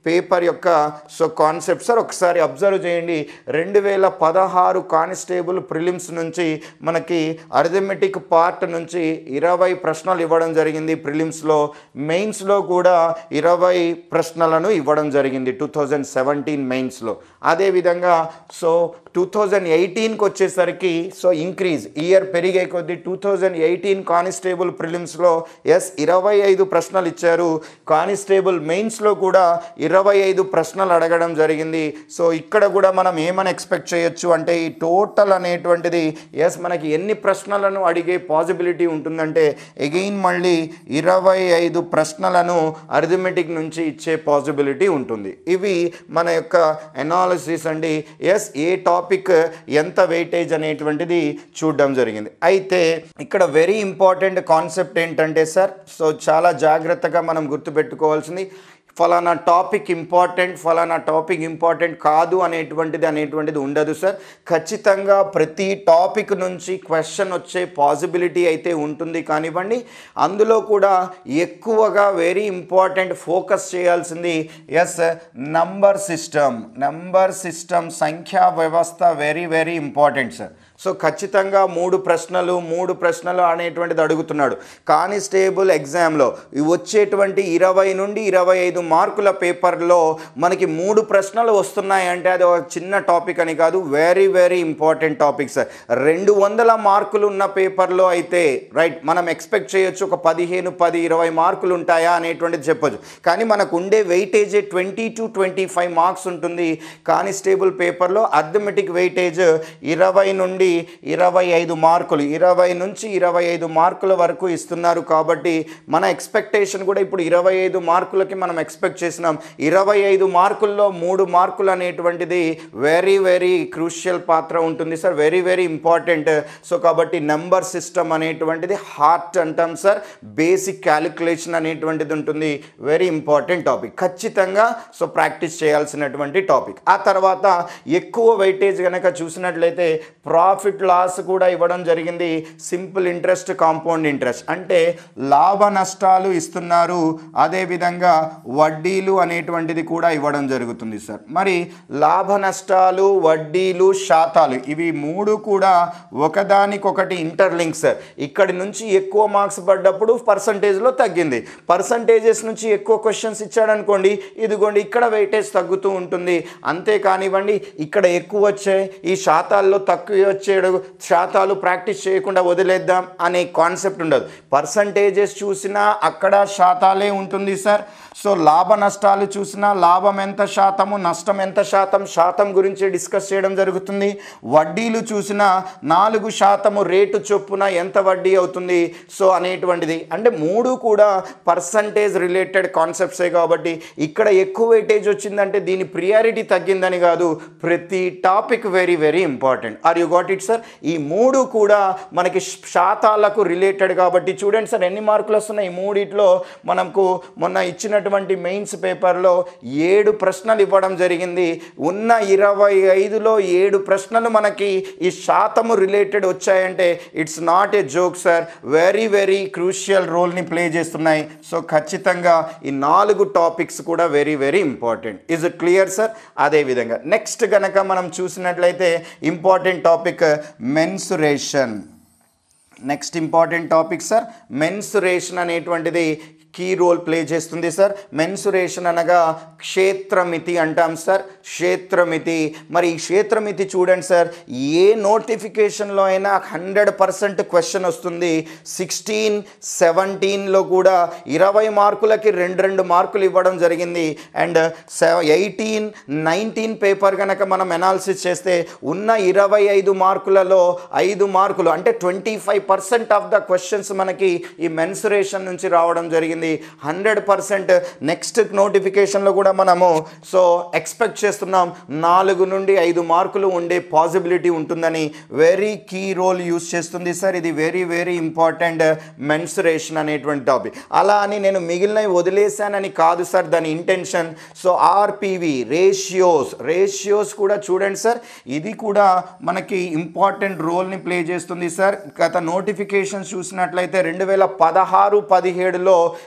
పేపర్ యొక్క సో కాన్సెప్ట్ సార్ ఒకసారి అబ్జర్వ్ చేయండి. రెండు వేల పదహారు కానిస్టేబుల్ ప్రిలిమ్స్ నుంచి మనకి అర్థమెటిక్ పార్ట్ నుంచి ఇరవై ప్రశ్నలు ఇవ్వడం జరిగింది ప్రిలిమ్స్లో. మెయిన్స్లో కూడా ఇరవై ప్రశ్నలను ఇవ్వడం జరిగింది టూ థౌజండ్ సెవెంటీన్ మెయిన్స్లో. అదేవిధంగా సో టూ థౌజండ్ ఎయిటీన్కి వచ్చేసరికి సో ఇంక్రీజ్ ఇయర్ పెరిగే కొద్దీ టూ థౌజండ్ ఎయిటీన్ కానిస్టేబుల్ ప్రిలిమ్స్లో ఎస్ ఇరవై ఐదు ప్రశ్నలు ఇచ్చారు. కానిస్టేబుల్ మెయిన్స్లో కూడా ఇరవై ఐదు ప్రశ్నలు అడగడం జరిగింది. సో ఇక్కడ కూడా మనం ఏమని ఎక్స్పెక్ట్ చేయొచ్చు అంటే ఈ టోటల్ అనేటువంటిది ఎస్ మనకి ఎన్ని ప్రశ్నలను అడిగే పాసిబిలిటీ ఉంటుందంటే అగైన్ మళ్ళీ ఇరవై ఐదు ప్రశ్నలను అర్థమెటిక్ నుంచి ఇచ్చే పాసిబిలిటీ ఉంటుంది. ఇవి మన యొక్క అనాలిసిస్ అండి. ఎస్ ఏ టాపిక్ ఎంత వెయిటేజ్ అనేటువంటిది చూడడం జరిగింది. అయితే ఇక్కడ వెరీ ఇంపార్టెంట్ కాన్సెప్ట్ ఏంటంటే సార్ సో చాలా జాగ్రత్తగా మనం గుర్తుపెట్టుకోవాల్సింది ఫలానా టాపిక్ ఇంపార్టెంట్ ఫలానా టాపిక్ ఇంపార్టెంట్ కాదు అనేటువంటిది అనేటువంటిది ఉండదు సార్. ఖచ్చితంగా ప్రతి టాపిక్ నుంచి క్వశ్చన్ వచ్చే పాసిబిలిటీ అయితే ఉంటుంది కానివ్వండి. అందులో కూడా ఎక్కువగా వెరీ ఇంపార్టెంట్ ఫోకస్ చేయాల్సింది yes number system number system సంఖ్యా వ్యవస్థ very very important sir. So ఖచ్చితంగా మూడు ప్రశ్నలు మూడు ప్రశ్నలు అనేటువంటిది అడుగుతున్నాడు కానిస్టేబుల్ ఎగ్జామ్లో. వచ్చేటువంటి ఇరవై నుండి ఇరవై ఐదు మార్కుల పేపర్లో మనకి మూడు ప్రశ్నలు వస్తున్నాయంటే అది ఒక చిన్న టాపిక్ అని కాదు, very very important topic sir. రెండు వందల మార్కులు ఉన్న పేపర్లో అయితే రైట్ మనం ఎక్స్పెక్ట్ చేయొచ్చు ఒక పదిహేను పది ఇరవై మార్కులు ఉంటాయా అనేటువంటిది చెప్పొచ్చు. కానీ మనకు ఉండే వెయిటేజే twenty to twenty five marks ఉంటుంది కానిస్టేబుల్ పేపర్లో. అర్థమెటిక్ వెయిటేజ్ ఇరవై నుండి ఇరవై ఐదు మార్కులు ఇరవై నుంచి ఇరవై ఐదు మార్కుల వరకు ఇస్తున్నారు. కాబట్టి మన ఎక్స్పెక్టేషన్ కూడా ఇప్పుడు ఇరవై ఐదు మార్కులకి మనం ఎక్స్పెక్ట్ చేసినాం. ఇరవై ఐదు మార్కుల్లో మూడు మార్కులు అనేటువంటిది వెరీ వెరీ క్రూషియల్ పాత్ర ఉంటుంది sir, very very important. So కాబట్టి నెంబర్ సిస్టమ్ అనేటువంటిది హార్ట్ అంటాం సార్, బేసిక్ క్యాలిక్యులేషన్ అనేటువంటిది ఉంటుంది, వెరీ ఇంపార్టెంట్ టాపిక్. ఖచ్చితంగా సో ప్రాక్టీస్ చేయాల్సినటువంటి టాపిక్. ఆ తర్వాత ఎక్కువ వెయిటేజ్ కనుక చూసినట్లయితే ప్రాఫిట్ లాస్ కూడా ఇవ్వడం జరిగింది. సింపుల్ ఇంట్రెస్ట్ కాంపౌండ్ ఇంట్రెస్ట్ అంటే లాభ నష్టాలు ఇస్తున్నారు, అదేవిధంగా వడ్డీలు అనేటువంటిది కూడా ఇవ్వడం జరుగుతుంది సార్. మరి లాభ నష్టాలు వడ్డీలు శాతాలు ఇవి మూడు కూడా ఒకదానికొకటి ఇంటర్లింక్ సార్. ఇక్కడి నుంచి ఎక్కువ మార్క్స్ పడ్డప్పుడు పర్సంటేజ్లో తగ్గింది, పర్సంటేజెస్ నుంచి ఎక్కువ క్వశ్చన్స్ ఇచ్చాడనుకోండి ఇదిగోండి ఇక్కడ వెయిటేజ్ తగ్గుతూ ఉంటుంది. అంతే కానివ్వండి ఇక్కడ ఎక్కువ వచ్చాయి ఈ శాతాల్లో తక్కువ వచ్చాడు శాతాలు ప్రాక్టీస్ చేయకుండా వదిలేద్దాం అనే కాన్సెప్ట్ ఉండదు. పర్సంటేజెస్ చూసినా అక్కడ శాతాలే ఉంటుంది సార్. సో లాభ నష్టాలు చూసినా లాభం ఎంత శాతము నష్టం ఎంత శాతం శాతం గురించి డిస్కస్ చేయడం జరుగుతుంది. వడ్డీలు చూసినా నాలుగు శాతము రేటు చొప్పున ఎంత వడ్డీ అవుతుంది సో అనేటువంటిది. అంటే మూడు కూడా పర్సంటేజ్ రిలేటెడ్ కాన్సెప్ట్సే కాబట్టి ఇక్కడ ఎక్కువ వెయిటేజ్ వచ్చిందంటే దీని ప్రియారిటీ తగ్గిందని కాదు, ప్రతి topic very very important. Are you got it sir? ఈ మూడు కూడా మనకి శాతాలకు రిలేటెడ్ కాబట్టి చూడండి సార్ ఎన్ని మార్కులు వస్తున్నాయి. ఈ మూడిట్లో మనకు మొన్న ఇచ్చినటువంటి మెయిన్స్ పేపర్లో ఏడు ప్రశ్నలు ఇవ్వడం జరిగింది. ఉన్న ఇరవై ఐదులో ఏడు ప్రశ్నలు మనకి ఈ శాతము రిలేటెడ్ వచ్చాయంటే it's not a joke sir, very very crucial రోల్ని ప్లే చేస్తున్నాయి. సో ఖచ్చితంగా ఈ నాలుగు టాపిక్స్ కూడా very very important. Is it clear sir? అదేవిధంగా నెక్స్ట్ కనుక మనం చూసినట్లయితే important topic mensuration. Next important topic sir mensuration అనేటువంటిది కీ రోల్ ప్లే చేస్తుంది సార్. మెన్సురేషన్ అనగా క్షేత్రమితి అంటాం సార్, క్షేత్రమితి. మరి ఈ క్షేత్రమితి చూడండి సార్ ఏ నోటిఫికేషన్లో అయినా హండ్రెడ్ పర్సెంట్ క్వశ్చన్ వస్తుంది. సిక్స్టీన్ సెవెంటీన్లో కూడా ఇరవై మార్కులకి రెండు రెండు మార్కులు ఇవ్వడం జరిగింది. అండ్ ఎయిటీన్ నైన్టీన్ పేపర్ కనుక మనం అనాలిసిస్ చేస్తే ఉన్న ఇరవై ఐదు మార్కులలో ఐదు మార్కులు అంటే twenty five percent of the questions మనకి ఈ మెన్సురేషన్ నుంచి రావడం జరిగింది. హండ్రెడ్ పర్సెంట్ నెక్స్ట్ నోటిఫికేషన్లో కూడా మనము సో ఎక్స్పెక్ట్ చేస్తున్నాం నాలుగు నుండి ఐదు మార్కులు ఉండే పాసిబిలిటీ ఉంటుందని. వెరీ కీ రోల్ యూస్ చేస్తుంది సార్. ఇది వెరీ వెరీ ఇంపార్టెంట్ మెన్సురేషన్ అనేటువంటి టాపిక్. అలా అని నేను మిగిలినవి వదిలేశానని కాదు సార్ దాని intention. So RPV ratios ratios కూడా చూడండి సార్ ఇది కూడా మనకి ఇంపార్టెంట్ రోల్ని ప్లే చేస్తుంది సార్. గత నోటిఫికేషన్స్ చూసినట్లయితే రెండు వేల పదహారు పదిహేడులో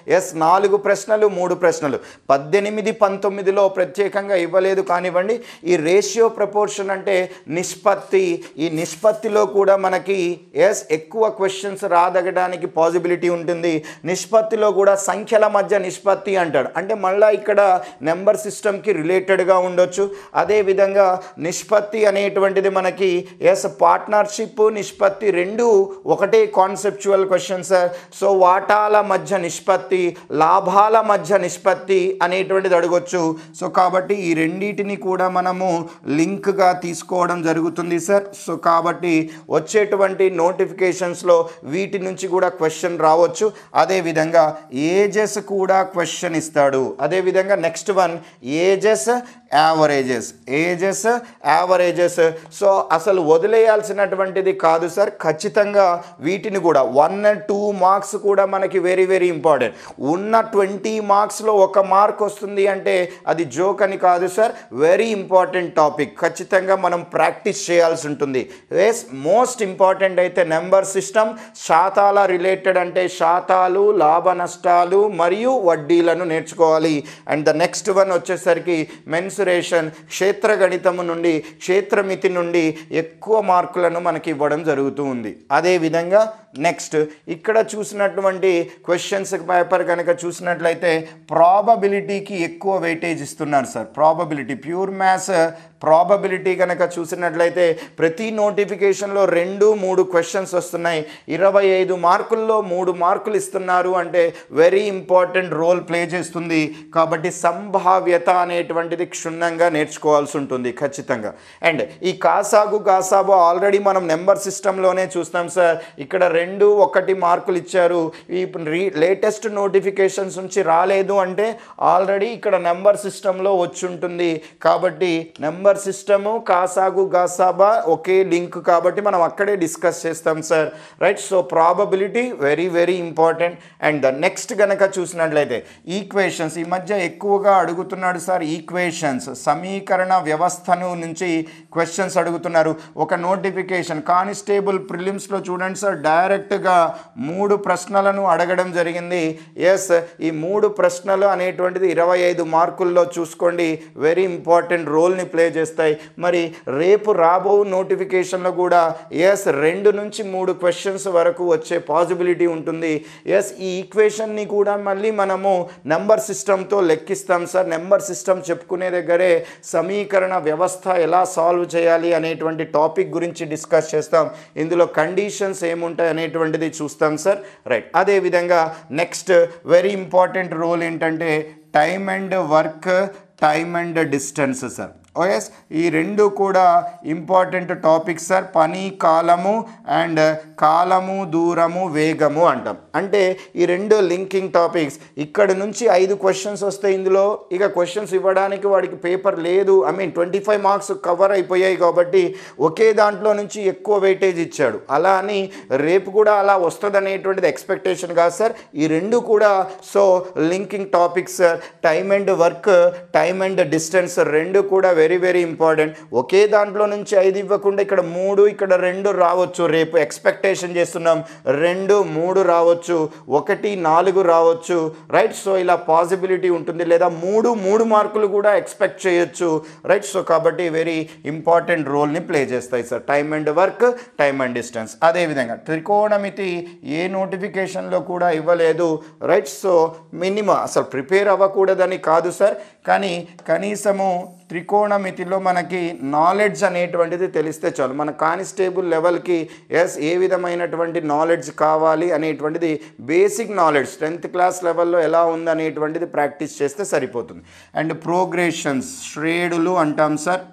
ఎస్ నాలుగు ప్రశ్నలు మూడు ప్రశ్నలు పద్దెనిమిది పంతొమ్మిదిలో ప్రత్యేకంగా ఇవ్వలేదు కానివ్వండి. ఈ రేషియో ప్రపోర్షన్ అంటే నిష్పత్తి, ఈ నిష్పత్తిలో కూడా మనకి ఎస్ ఎక్కువ క్వశ్చన్స్ రాదగడానికి పాసిబిలిటీ ఉంటుంది. నిష్పత్తిలో కూడా సంఖ్యల మధ్య నిష్పత్తి అంటాడు, అంటే మళ్ళీ ఇక్కడ నెంబర్ సిస్టమ్కి రిలేటెడ్గా ఉండొచ్చు. అదేవిధంగా నిష్పత్తి అనేటువంటిది మనకి ఎస్ పార్ట్నర్షిప్ నిష్పత్తి రెండు ఒకటే కాన్సెప్చువల్ క్వశ్చన్ సార్. సో వాటాల మధ్య నిష్పత్తి, లాభాల మధ్య నిష్పత్తి అనేటువంటిది అడగొచ్చు. సో కాబట్టి ఈ రెండింటిని కూడా మనము లింక్గా తీసుకోవడం జరుగుతుంది సార్. సో కాబట్టి వచ్చేటువంటి నోటిఫికేషన్స్లో వీటి నుంచి కూడా క్వశ్చన్ రావచ్చు. అదేవిధంగా ఏజెస్ కూడా క్వశ్చన్ ఇస్తాడు. అదేవిధంగా next one ages averages, ages averages. So అసలు వదిలేయాల్సినటువంటిది కాదు సార్, ఖచ్చితంగా వీటిని కూడా వన్ అండ్ టూ మార్క్స్ కూడా మనకి వెరీ వెరీ ఇంపార్టెంట్. ఉన్న ట్వంటీ మార్క్స్లో ఒక మార్క్ వస్తుంది అంటే అది జోక్ అని కాదు సార్, వెరీ ఇంపార్టెంట్ టాపిక్. ఖచ్చితంగా మనం ప్రాక్టీస్ చేయాల్సి ఉంటుంది. ఎస్ మోస్ట్ ఇంపార్టెంట్ అయితే నెంబర్ సిస్టమ్, శాతాల రిలేటెడ్ అంటే శాతాలు, లాభ నష్టాలు మరియు వడ్డీలను నేర్చుకోవాలి. అండ్ ద నెక్స్ట్ వన్ వచ్చేసరికి మెన్సురేషన్, క్షేత్ర గణితము నుండి క్షేత్రమితి నుండి ఎక్కువ మార్కులను మనకి ఇవ్వడం జరుగుతూ ఉంది. అదేవిధంగా నెక్స్ట్ ఇక్కడ చూసినటువంటి క్వశ్చన్స్ పేపర్ కనుక చూసినట్లయితే ప్రాబబిలిటీకి ఎక్కువ వెయిటేజ్ ఇస్తున్నారు sir. Probability pure maths probability కనుక చూసినట్లయితే ప్రతి నోటిఫికేషన్లో రెండు మూడు క్వశ్చన్స్ వస్తున్నాయి. ఇరవై ఐదు మార్కుల్లో మూడు మార్కులు ఇస్తున్నారు అంటే వెరీ ఇంపార్టెంట్ రోల్ ప్లే చేస్తుంది. కాబట్టి సంభావ్యత అనేటువంటిది క్షుణ్ణంగా నేర్చుకోవాల్సి ఉంటుంది ఖచ్చితంగా. అండ్ ఈ కాసాగు కాసాబో ఆల్రెడీ మనం నెంబర్ సిస్టంలోనే చూస్తాం సార్. ఇక్కడ రెండు ఒకటి మార్కులు ఇచ్చారు. ఈ రీ లేటెస్ట్ నోటిఫికేషన్స్ నుంచి రాలేదు అంటే ఆల్రెడీ ఇక్కడ నెంబర్ సిస్టంలో వచ్చి ఉంటుంది. కాబట్టి నెంబర్ సిస్టము కాసాగు గాసాబా ఒకే లింక్ కాబట్టి మనం అక్కడే డిస్కస్ చేస్తాం sir. Right. So probability very very important. And the next కనుక చూసినట్లయితే ఈక్వేషన్స్ ఈ మధ్య ఎక్కువగా అడుగుతున్నాడు సార్. ఈక్వేషన్స్ సమీకరణ వ్యవస్థను నుంచి క్వశ్చన్స్ అడుగుతున్నారు. ఒక నోటిఫికేషన్ కానిస్టేబుల్ ప్రిలిమ్స్లో చూడండి సార్, డైరెక్ట్గా మూడు ప్రశ్నలను అడగడం జరిగింది. ఎస్ ఈ మూడు ప్రశ్నలు అనేటువంటిది ఇరవై ఐదు మార్కుల్లో చూసుకోండి, వెరీ ఇంపార్టెంట్ రోల్ని ప్లే చేస్తాయి. మరి రేపు రాబో నోటిఫికేషన్లో కూడా ఎస్ రెండు నుంచి మూడు క్వశ్చన్స్ వరకు వచ్చే పాసిబిలిటీ ఉంటుంది. ఎస్ ఈ ఈక్వేషన్ని కూడా మళ్ళీ మనము నెంబర్ సిస్టంతో లెక్కిస్తాం సార్. నెంబర్ సిస్టమ్ చెప్పుకునే దగ్గరే సమీకరణ వ్యవస్థ ఎలా సాల్వ్ చేయాలి అనేటువంటి టాపిక్ గురించి డిస్కస్ చేస్తాం. ఇందులో కండిషన్స్ ఏముంటాయి అనేటువంటిది చూస్తాం సార్. రైట్. అదేవిధంగా నెక్స్ట్ వెరీ ఇంపార్టెంట్ రోల్ ఏంటంటే time and work, time and distance sir. ఓఎస్ ఈ రెండు కూడా ఇంపార్టెంట్ టాపిక్స్ సార్. పని కాలము అండ్ కాలము దూరము వేగము అంటాం. అంటే ఈ రెండు లింకింగ్ టాపిక్స్. ఇక్కడ నుంచి ఐదు క్వశ్చన్స్ వస్తాయి. ఇందులో ఇక క్వశ్చన్స్ ఇవ్వడానికి వాడికి పేపర్ లేదు. I mean twenty five marks cover అయిపోయాయి కాబట్టి ఒకే దాంట్లో నుంచి ఎక్కువ వెయిటేజ్ ఇచ్చాడు. అలా అని రేపు కూడా అలా వస్తుంది అనేటువంటిది ఎక్స్పెక్టేషన్ కాదు సార్. ఈ రెండు కూడా so linking topics sir. Time and work, time and distance రెండు కూడా వెరీ వెరీ ఇంపార్టెంట్. ఒకే దాంట్లో నుంచి ఐదు ఇవ్వకుండా ఇక్కడ మూడు ఇక్కడ రెండు రావచ్చు. రేపు ఎక్స్పెక్టేషన్ చేస్తున్నాం రెండు మూడు రావచ్చు, ఒకటి నాలుగు రావచ్చు. రైట్. సో ఇలా పాసిబిలిటీ ఉంటుంది. లేదా మూడు మూడు మార్కులు కూడా ఎక్స్పెక్ట్ చేయొచ్చు. రైట్. సో కాబట్టి వెరీ ఇంపార్టెంట్ రోల్ని ప్లే చేస్తాయి sir time and work, time and distance. అదేవిధంగా త్రికోణమితి ఏ నోటిఫికేషన్లో కూడా ఇవ్వలేదు. రైట్. సో మినిమం అసలు ప్రిపేర్ అవ్వకూడదని కాదు సార్, కానీ కనీసము త్రికోణమితిలో మనకి నాలెడ్జ్ అనేటువంటిది తెలిస్తే చాలు. మన కానిస్టేబుల్ లెవెల్కి ఎస్ ఏ విధమైనటువంటి నాలెడ్జ్ కావాలి అనేటువంటిది బేసిక్ నాలెడ్జ్ టెన్త్ క్లాస్ లెవెల్లో ఎలా ఉంది అనేటువంటిది ప్రాక్టీస్ చేస్తే సరిపోతుంది. అండ్ ప్రోగ్రెషన్స్ శ్రేణులు అంటాం సార్.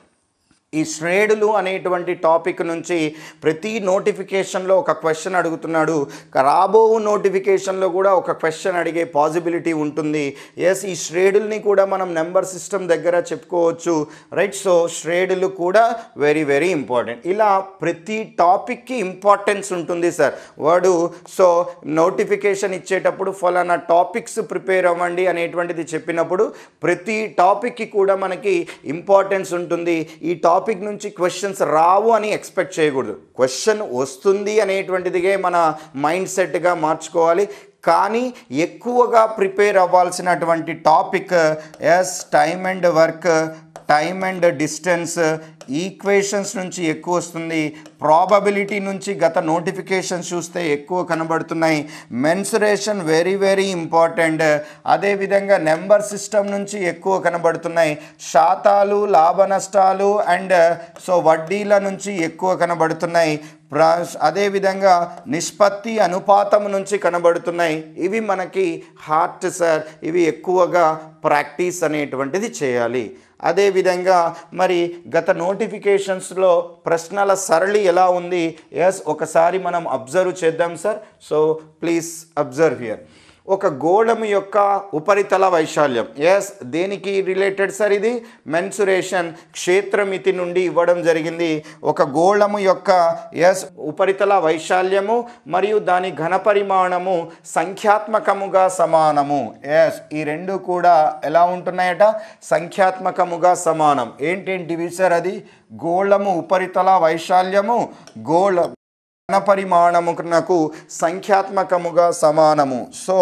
ఈ శ్రేణులు అనేటువంటి టాపిక్ నుంచి ప్రతి నోటిఫికేషన్లో ఒక క్వశ్చన్ అడుగుతున్నాడు. రాబో నోటిఫికేషన్లో కూడా ఒక క్వశ్చన్ అడిగే పాసిబిలిటీ ఉంటుంది. ఎస్ ఈ శ్రేణుల్ని కూడా మనం నెంబర్ సిస్టమ్ దగ్గర చెప్పుకోవచ్చు. రైట్. సో శ్రేణులు కూడా వెరీ వెరీ ఇంపార్టెంట్. ఇలా ప్రతి టాపిక్కి ఇంపార్టెన్స్ ఉంటుంది సార్. వాడు సో నోటిఫికేషన్ ఇచ్చేటప్పుడు ఫలానా టాపిక్స్ ప్రిపేర్ అవ్వండి అనేటువంటిది చెప్పినప్పుడు ప్రతి టాపిక్కి కూడా మనకి ఇంపార్టెన్స్ ఉంటుంది. ఈ టాపిక్ టాపిక్ నుంచి క్వశ్చన్స్ రావు అని ఎక్స్పెక్ట్ చేయకూడదు. క్వశ్చన్ వస్తుంది అనేటువంటిదిగే మన మైండ్ సెట్గా మార్చుకోవాలి. కానీ ఎక్కువగా ప్రిపేర్ అవ్వాల్సినటువంటి topic yes time and work, time and distance, equations నుంచి ఎక్కువ వస్తుంది, ప్రాబబిలిటీ నుంచి గత నోటిఫికేషన్స్ చూస్తే ఎక్కువ కనబడుతున్నాయి, మెన్సురేషన్ వెరీ వెరీ ఇంపార్టెంట్, అదేవిధంగా నెంబర్ సిస్టమ్ నుంచి ఎక్కువ కనబడుతున్నాయి, శాతాలు, లాభ నష్టాలు అండ్ సో వడ్డీల నుంచి ఎక్కువ కనబడుతున్నాయి, అదేవిధంగా నిష్పత్తి అనుపాతం నుంచి కనబడుతున్నాయి. ఇవి మనకి హార్ట్ సార్, ఇవి ఎక్కువగా ప్రాక్టీస్ అనేటువంటిది చేయాలి. అదేవిధంగా మరి గత నోటిఫికేషన్స్లో ప్రశ్నల సరళి ఎలా ఉంది, ఎస్ ఒకసారి మనం అబ్జర్వ్ చేద్దాం sir. So please observe here. ఒక గోళము యొక్క ఉపరితల వైశాల్యం, ఎస్ దేనికి రిలేటెడ్ సార్, ఇది మెన్సురేషన్ క్షేత్రమితి నుండి ఇవ్వడం జరిగింది. ఒక గోళము యొక్క ఎస్ ఉపరితల వైశాల్యము మరియు దాని ఘనపరిమాణము సంఖ్యాత్మకముగా సమానము. ఎస్ ఈ రెండు కూడా ఎలా ఉంటున్నాయట, సంఖ్యాత్మకముగా సమానం. ఏంటేంటివి సార్, అది గోళము ఉపరితల వైశాల్యము గోళ ఘనపరిమాణమునకు సంఖ్యాత్మకముగా సమానము. సో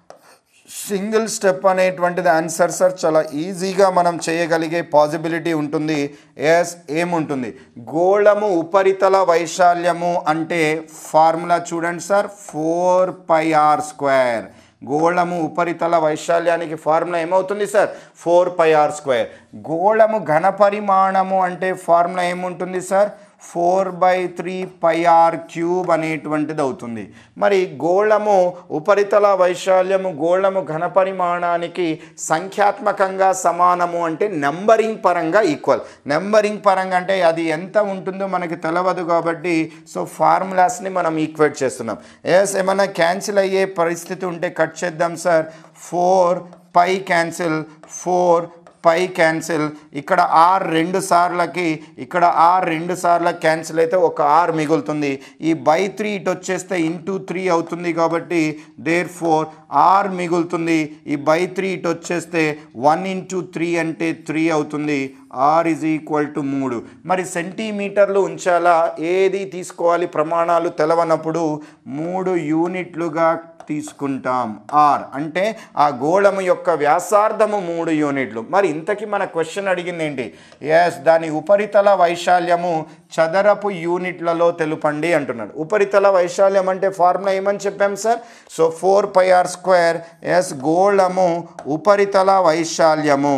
సింగిల్ స్టెప్ అనేటువంటిది ఆన్సర్ సార్ చాలా ఈజీగా మనం చేయగలిగే పాసిబిలిటీ ఉంటుంది. ఎస్ ఏముంటుంది, గోళము ఉపరితల వైశాల్యము అంటే ఫార్ములా చూడండి sir, four pi r square. గోళము ఉపరితల వైశాల్యానికి ఫార్ములా ఏమవుతుంది sir, four pi r square. గోళము ఘనపరిమాణము అంటే ఫార్ములా ఏముంటుంది sir, four by three pi r cube అనేటువంటిది అవుతుంది. మరి గోళము ఉపరితల వైశాల్యము గోళము ఘనపరిమాణానికి సంఖ్యాత్మకంగా సమానము అంటే నెంబరింగ్ పరంగా ఈక్వల్. నెంబరింగ్ పరంగా అంటే అది ఎంత ఉంటుందో మనకి తెలియదు కాబట్టి సో ఫార్ములాస్ని మనం ఈక్వేట్ చేస్తున్నాం. ఎస్ ఏమైనా క్యాన్సిల్ అయ్యే పరిస్థితి ఉంటే కట్ చేద్దాం sir. Four pi cancel, four pi cancel, ఇక్కడ ఆర్ రెండు సార్లకి ఇక్కడ ఆర్ రెండు సార్ల క్యాన్సిల్ అయితే ఒక ఆర్ మిగులుతుంది. ఈ బై త్రీ ఇటు వచ్చేస్తే ఇంటూ త్రీ అవుతుంది కాబట్టి దేర్ ఫోర్ ఆర్ మిగులుతుంది. ఈ బై త్రీ ఇటు వచ్చేస్తే వన్ ఇంటూ త్రీ అంటే త్రీ అవుతుంది. ఆర్ ఈజ్ ఈక్వల్ టు మూడు. మరి సెంటీమీటర్లు ఉంచాలా, ఏది తీసుకోవాలి ప్రమాణాలు తెలవనప్పుడు మూడు యూనిట్లుగా తీసుకుంటాం. ఆర్ అంటే ఆ గోళము యొక్క వ్యాసార్థము మూడు యూనిట్లు. మరి ఇంతకీ మన క్వశ్చన్ అడిగింది ఏంటి, ఎస్ దాని ఉపరితల వైశాల్యము చదరపు యూనిట్లలో తెలుపండి అంటున్నాడు. ఉపరితల వైశాల్యం అంటే ఫార్ములా ఏమని చెప్పాం sir, so four pi r square. Yes గోళము ఉపరితల వైశాల్యము,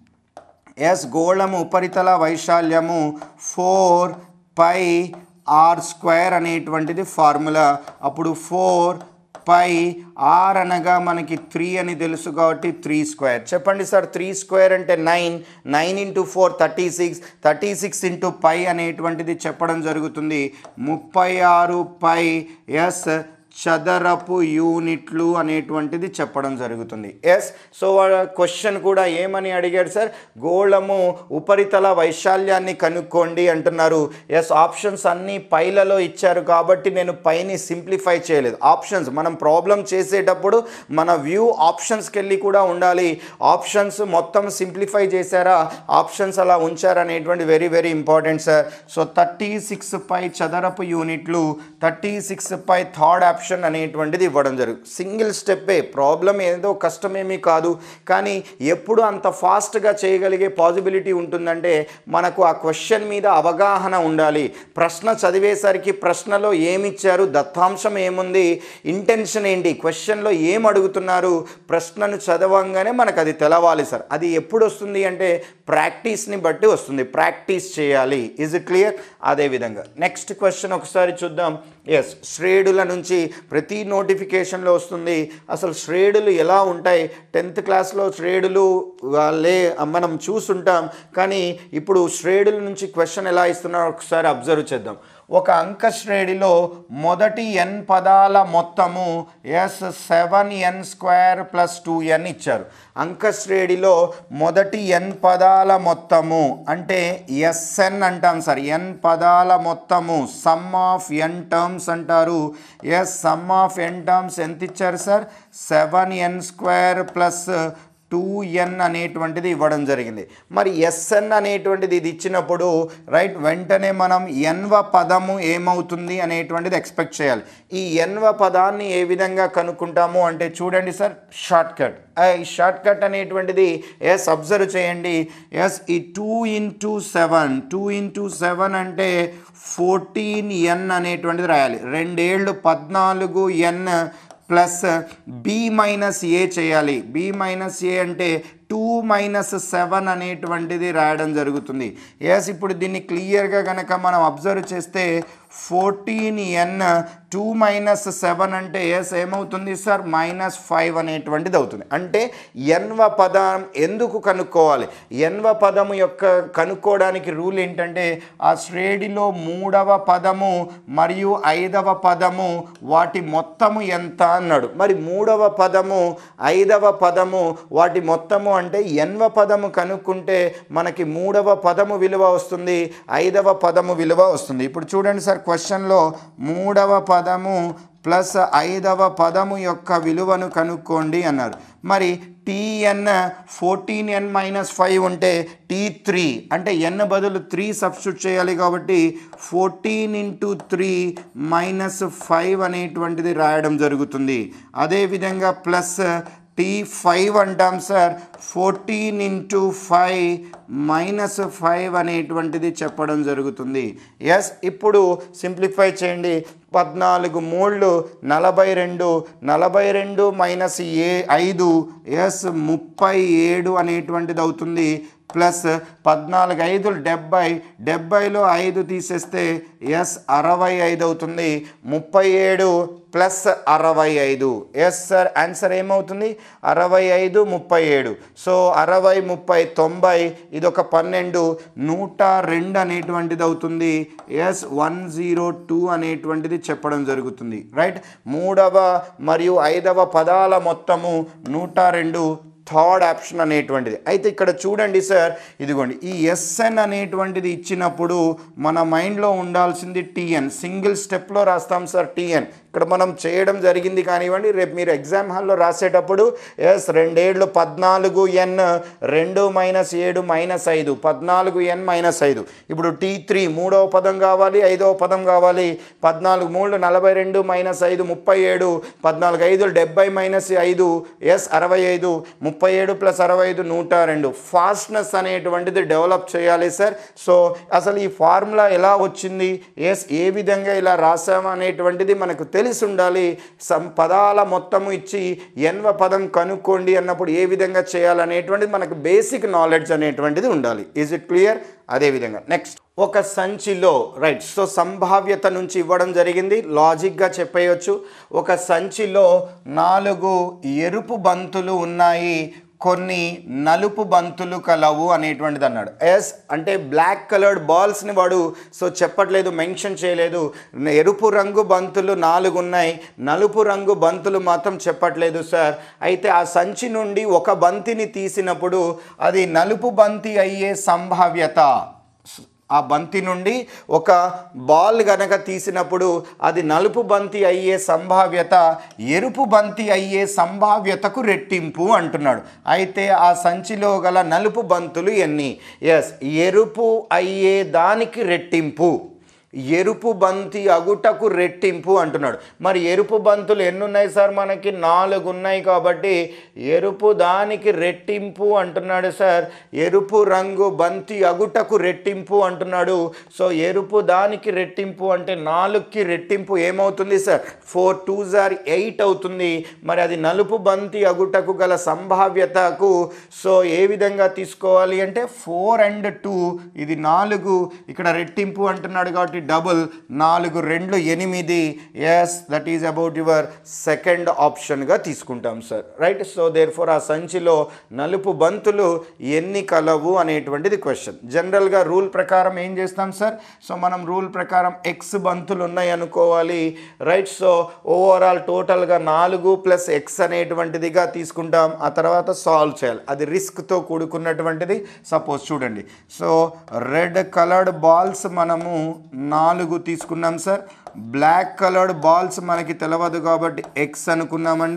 ఎస్ గోళము ఉపరితల వైశాల్యము ఫోర్ పై ఆర్ స్క్వేర్ అనేటువంటిది ఫార్ములా. అప్పుడు ఫోర్ పై ఆర్ అనగా మనకి త్రీ అని తెలుసు కాబట్టి త్రీ స్క్వేర్. చెప్పండి సార్, త్రీ స్క్వేర్ అంటే nine, nine into four thirty six, thirty six into pi అనేటువంటిది చెప్పడం జరుగుతుంది. ముప్పై ఆరు పై ఎస్ చదరపు యూనిట్లు అనేటువంటిది చెప్పడం జరుగుతుంది. ఎస్ సో క్వశ్చన్ కూడా ఏమని అడిగాడు సార్, గోళము ఉపరితల వైశాల్యాన్ని కనుక్కోండి అంటున్నారు. ఎస్ ఆప్షన్స్ అన్నీ పైలలో ఇచ్చారు కాబట్టి నేను పైని సింప్లిఫై చేయలేదు. ఆప్షన్స్ మనం ప్రాబ్లం చేసేటప్పుడు మన వ్యూ ఆప్షన్స్కి వెళ్ళి కూడా ఉండాలి. ఆప్షన్స్ మొత్తం సింప్లిఫై చేశారా, ఆప్షన్స్ అలా ఉంచారనేటువంటి very very important sir. So thirty six pi చదరపు యూనిట్లు, thirty six pi third option అనేటువంటిది ఇవ్వడం జరుగుతుంది. సింగిల్ స్టెప్పే, ప్రాబ్లం ఏదో కష్టమేమీ కాదు. కానీ ఎప్పుడు అంత ఫాస్ట్గా చేయగలిగే పాసిబిలిటీ ఉంటుందంటే మనకు ఆ క్వశ్చన్ మీద అవగాహన ఉండాలి. ప్రశ్న చదివేసరికి ప్రశ్నలో ఏమిచ్చారు, దత్తాంశం ఏముంది, ఇంటెన్షన్ ఏంటి, క్వశ్చన్లో ఏం అడుగుతున్నారు, ప్రశ్నను చదవంగానే మనకు అది తెలవాలి సార్. అది ఎప్పుడు వస్తుంది అంటే ప్రాక్టీస్ని బట్టి వస్తుంది. ప్రాక్టీస్ చేయాలి. Is it clear? అదేవిధంగా నెక్స్ట్ క్వశ్చన్ ఒకసారి చూద్దాం. ఎస్ శ్రేణుల నుంచి ప్రతి నోటిఫికేషన్లో వస్తుంది. అసలు శ్రేణులు ఎలా ఉంటాయి, టెన్త్ క్లాస్లో శ్రేణులు లే మనం చూసుంటాం. కానీ ఇప్పుడు శ్రేణుల నుంచి క్వశ్చన్ ఎలా ఇస్తున్నారో ఒకసారి అబ్జర్వ్ చేద్దాం. ఒక అంక శ్రేణిలో మొదటి ఎన్ పదాల మొత్తము yes seven n square plus two n ఇచ్చారు. అంక శ్రేణిలో మొదటి ఎన్ పదాల మొత్తము అంటే ఎస్ఎన్ అంటాం సార్. ఎన్ పదాల మొత్తము సమ్ ఆఫ్ ఎన్ టర్మ్స్ అంటారు. Yes sum of n terms ఎంత ఇచ్చారు sir, seven n square plus two n అనేటువంటిది ఇవ్వడం జరిగింది. మరి ఎస్ఎన్ అనేటువంటిది ఇది ఇచ్చినప్పుడు రైట్ వెంటనే మనం ఎన్వ పదము ఏమవుతుంది అనేటువంటిది ఎక్స్పెక్ట్ చేయాలి. ఈ ఎన్వ పదాన్ని ఏ విధంగా కనుక్కుంటాము అంటే చూడండి సార్, షార్ట్ కట్. ఈ షార్ట్ కట్ అనేటువంటిది ఎస్ అబ్జర్వ్ చేయండి. ఎస్ ఈ two into seven two into seven అంటే ఫోర్టీన్ ఎన్ అనేటువంటిది రాయాలి. రెండేళ్ళు పద్నాలుగు n plus b minus a చేయాలి. బి మైనస్ ఏ అంటే టూ మైనస్ సెవెన్ అనేటువంటిది రాయడం జరుగుతుంది. ఎస్ ఇప్పుడు దీన్ని క్లియర్గా కనుక మనం అబ్జర్వ్ చేస్తే fourteen n two minus seven అంటే ఎస్ ఏమవుతుంది సార్, మైనస్ ఫైవ్ అనేటువంటిది అవుతుంది. అంటే ఎన్వ పదం ఎందుకు కనుక్కోవాలి? ఎన్వ పదము యొక్క కనుక్కోవడానికి రూల్ ఏంటంటే ఆ శ్రేణిలో మూడవ పదము మరియు ఐదవ పదము వాటి మొత్తము ఎంత అన్నాడు. మరి మూడవ పదము ఐదవ పదము వాటి మొత్తము అంటే ఎన్వ పదము కనుక్కుంటే మనకి మూడవ పదము విలువ వస్తుంది, ఐదవ పదము విలువ వస్తుంది. ఇప్పుడు చూడండి సార్, క్వశ్చన్లో మూడవ పదము ప్లస్ ఐదవ పదము యొక్క విలువను కనుక్కోండి అన్నారు. మరి t n fourteen n minus five ఉంటే టీ త్రీ అంటే ఎన్ బదులు త్రీ సబ్స్టిట్యూట్ చేయాలి కాబట్టి fourteen into three minus five అనేటువంటిది రాయడం జరుగుతుంది. అదేవిధంగా ప్లస్ టీ ఫైవ్ అంటాం sir, fourteen into five minus five అనేటువంటిది చెప్పడం జరుగుతుంది. ఎస్ ఇప్పుడు సింప్లిఫై చేయండి. పద్నాలుగు మూడు నలభై రెండు, నలభై రెండు మైనస్ ఏ ఐదు ఎస్ ముప్పై ఏడు అనేటువంటిది అవుతుంది. ప్లస్ పద్నాలుగు ఐదు డెబ్బై, డెబ్బైలో ఐదు తీసేస్తే ఎస్ అరవై ఐదు అవుతుంది. ముప్పై ఏడు ప్లస్ అరవై ఐదు ఎస్ సార్ ఆన్సర్ ఏమవుతుంది, అరవై ఐదు ముప్పై ఏడు. సో అరవై ముప్పై తొంభై, ఇది ఒక పన్నెండు, నూట రెండు అనేటువంటిది అవుతుంది. ఎస్ వన్ జీరో టూ అనేటువంటిది చెప్పడం జరుగుతుంది. రైట్ మూడవ మరియు ఐదవ పదాల మొత్తము నూట రెండు, థర్డ్ ఆప్షన్ అనేటువంటిది. అయితే ఇక్కడ చూడండి సార్, ఇదిగోండి ఈ ఎస్ఎన్ అనేటువంటిది ఇచ్చినప్పుడు మన మైండ్లో ఉండాల్సింది టీఎన్. సింగిల్ స్టెప్లో రాస్తాం సార్ టీఎన్. ఇక్కడ మనం చేయడం జరిగింది కానివ్వండి, రేపు మీరు ఎగ్జామ్ హాల్లో రాసేటప్పుడు ఎస్ రెండేళ్ళు పద్నాలుగు ఎన్ రెండు మైనస్ ఏడు మైనస్ ఐదు, పద్నాలుగు ఎన్ మైనస్ ఐదు. ఇప్పుడు టీ త్రీ మూడవ పదం కావాలి, ఐదవ పదం కావాలి. పద్నాలుగు మూడు నలభై రెండు మైనస్ ఐదు ముప్పై ఏడు, పద్నాలుగు ఐదు డెబ్బై మైనస్ ఐదు ఎస్ అరవై ఐదు, ముప్పై ఏడు ప్లస్ అరవై ఐదు నూట రెండు. ఫాస్ట్నెస్ అనేటువంటిది డెవలప్ చేయాలి సార్. సో అసలు ఈ ఫార్ములా ఎలా వచ్చింది, ఎస్ ఏ విధంగా ఇలా రాసాము అనేటువంటిది మనకు తెలిసి ఉండాలి. సం పదాల మొత్తము ఇచ్చి ఎన్వ పదం కనుక్కోండి అన్నప్పుడు ఏ విధంగా చేయాలనేటువంటిది మనకు బేసిక్ నాలెడ్జ్ అనేటువంటిది ఉండాలి. Is it clear? అదేవిధంగా నెక్స్ట్ ఒక సంచిలో రైట్ సో సంభావ్యత నుంచి ఇవ్వడం జరిగింది, లాజిక్గా చెప్పేయచ్చు. ఒక సంచిలో నాలుగు ఎరుపు బంతులు ఉన్నాయి, కొన్ని నలుపు బంతులు కలవు అనేటువంటిది అన్నాడు. ఎస్ అంటే బ్లాక్ కలర్డ్ బాల్స్ని వాడు సో చెప్పట్లేదు, మెన్షన్ చేయలేదు. ఎరుపు రంగు బంతులు నాలుగు ఉన్నాయి, నలుపు రంగు బంతులు మాత్రం చెప్పట్లేదు సార్. అయితే ఆ సంచి నుండి ఒక బంతిని తీసినప్పుడు అది నలుపు బంతి అయ్యే సంభావ్యత, ఆ బంతి నుండి ఒక బాల్ గనక తీసినప్పుడు అది నలుపు బంతి అయ్యే సంభావ్యత ఎరుపు బంతి అయ్యే సంభావ్యతకు రెట్టింపు అంటున్నాడు. అయితే ఆ సంచిలో గల నలుపు బంతులు ఎన్ని? ఎస్ ఎరుపు అయ్యే దానికి రెట్టింపు, ఎరుపు బంతి అగుటకు రెట్టింపు అంటున్నాడు. మరి ఎరుపు బంతులు ఎన్ని ఉన్నాయి సార్? మనకి నాలుగు ఉన్నాయి కాబట్టి ఎరుపు దానికి రెట్టింపు అంటున్నాడు సార్. ఎరుపు రంగు బంతి అగుటకు రెట్టింపు అంటున్నాడు. సో ఎరుపు దానికి రెట్టింపు అంటే నాలుగుకి రెట్టింపు ఏమవుతుంది సార్? ఫోర్ టూ జార్ ఎయిట్ అవుతుంది. మరి అది నలుపు బంతి అగుటకు గల సంభావ్యతకు సో ఏ విధంగా తీసుకోవాలి అంటే ఫోర్ అండ్ టూ, ఇది నాలుగు, ఇక్కడ రెట్టింపు అంటున్నాడు కాబట్టి డబుల్, నాలుగు రెండు ఎనిమిది. Yes that is about your second ఆప్షన్గా తీసుకుంటాం sir. Right so therefore ఆ సంచిలో నలుపు బంతులు ఎన్ని కలవు అనేటువంటిది క్వశ్చన్. జనరల్గా రూల్ ప్రకారం ఏం చేస్తాం సార్? సో మనం రూల్ ప్రకారం ఎక్స్ బంతులు ఉన్నాయి అనుకోవాలి. రైట్ సో ఓవరాల్ టోటల్గా నాలుగు ప్లస్ ఎక్స్ అనేటువంటిదిగా తీసుకుంటాం. ఆ తర్వాత సాల్వ్ చేయాలి, అది రిస్క్తో కూడుకున్నటువంటిది. సపోజ్ చూడండి, సో రెడ్ కలర్డ్ బాల్స్ మనము నాలుగు తీసుకున్నాం సార్. బ్లాక్ కలర్డ్ బాల్స్ మనకి తెలియదు కాబట్టి ఎక్స్ అనుకున్నామండి.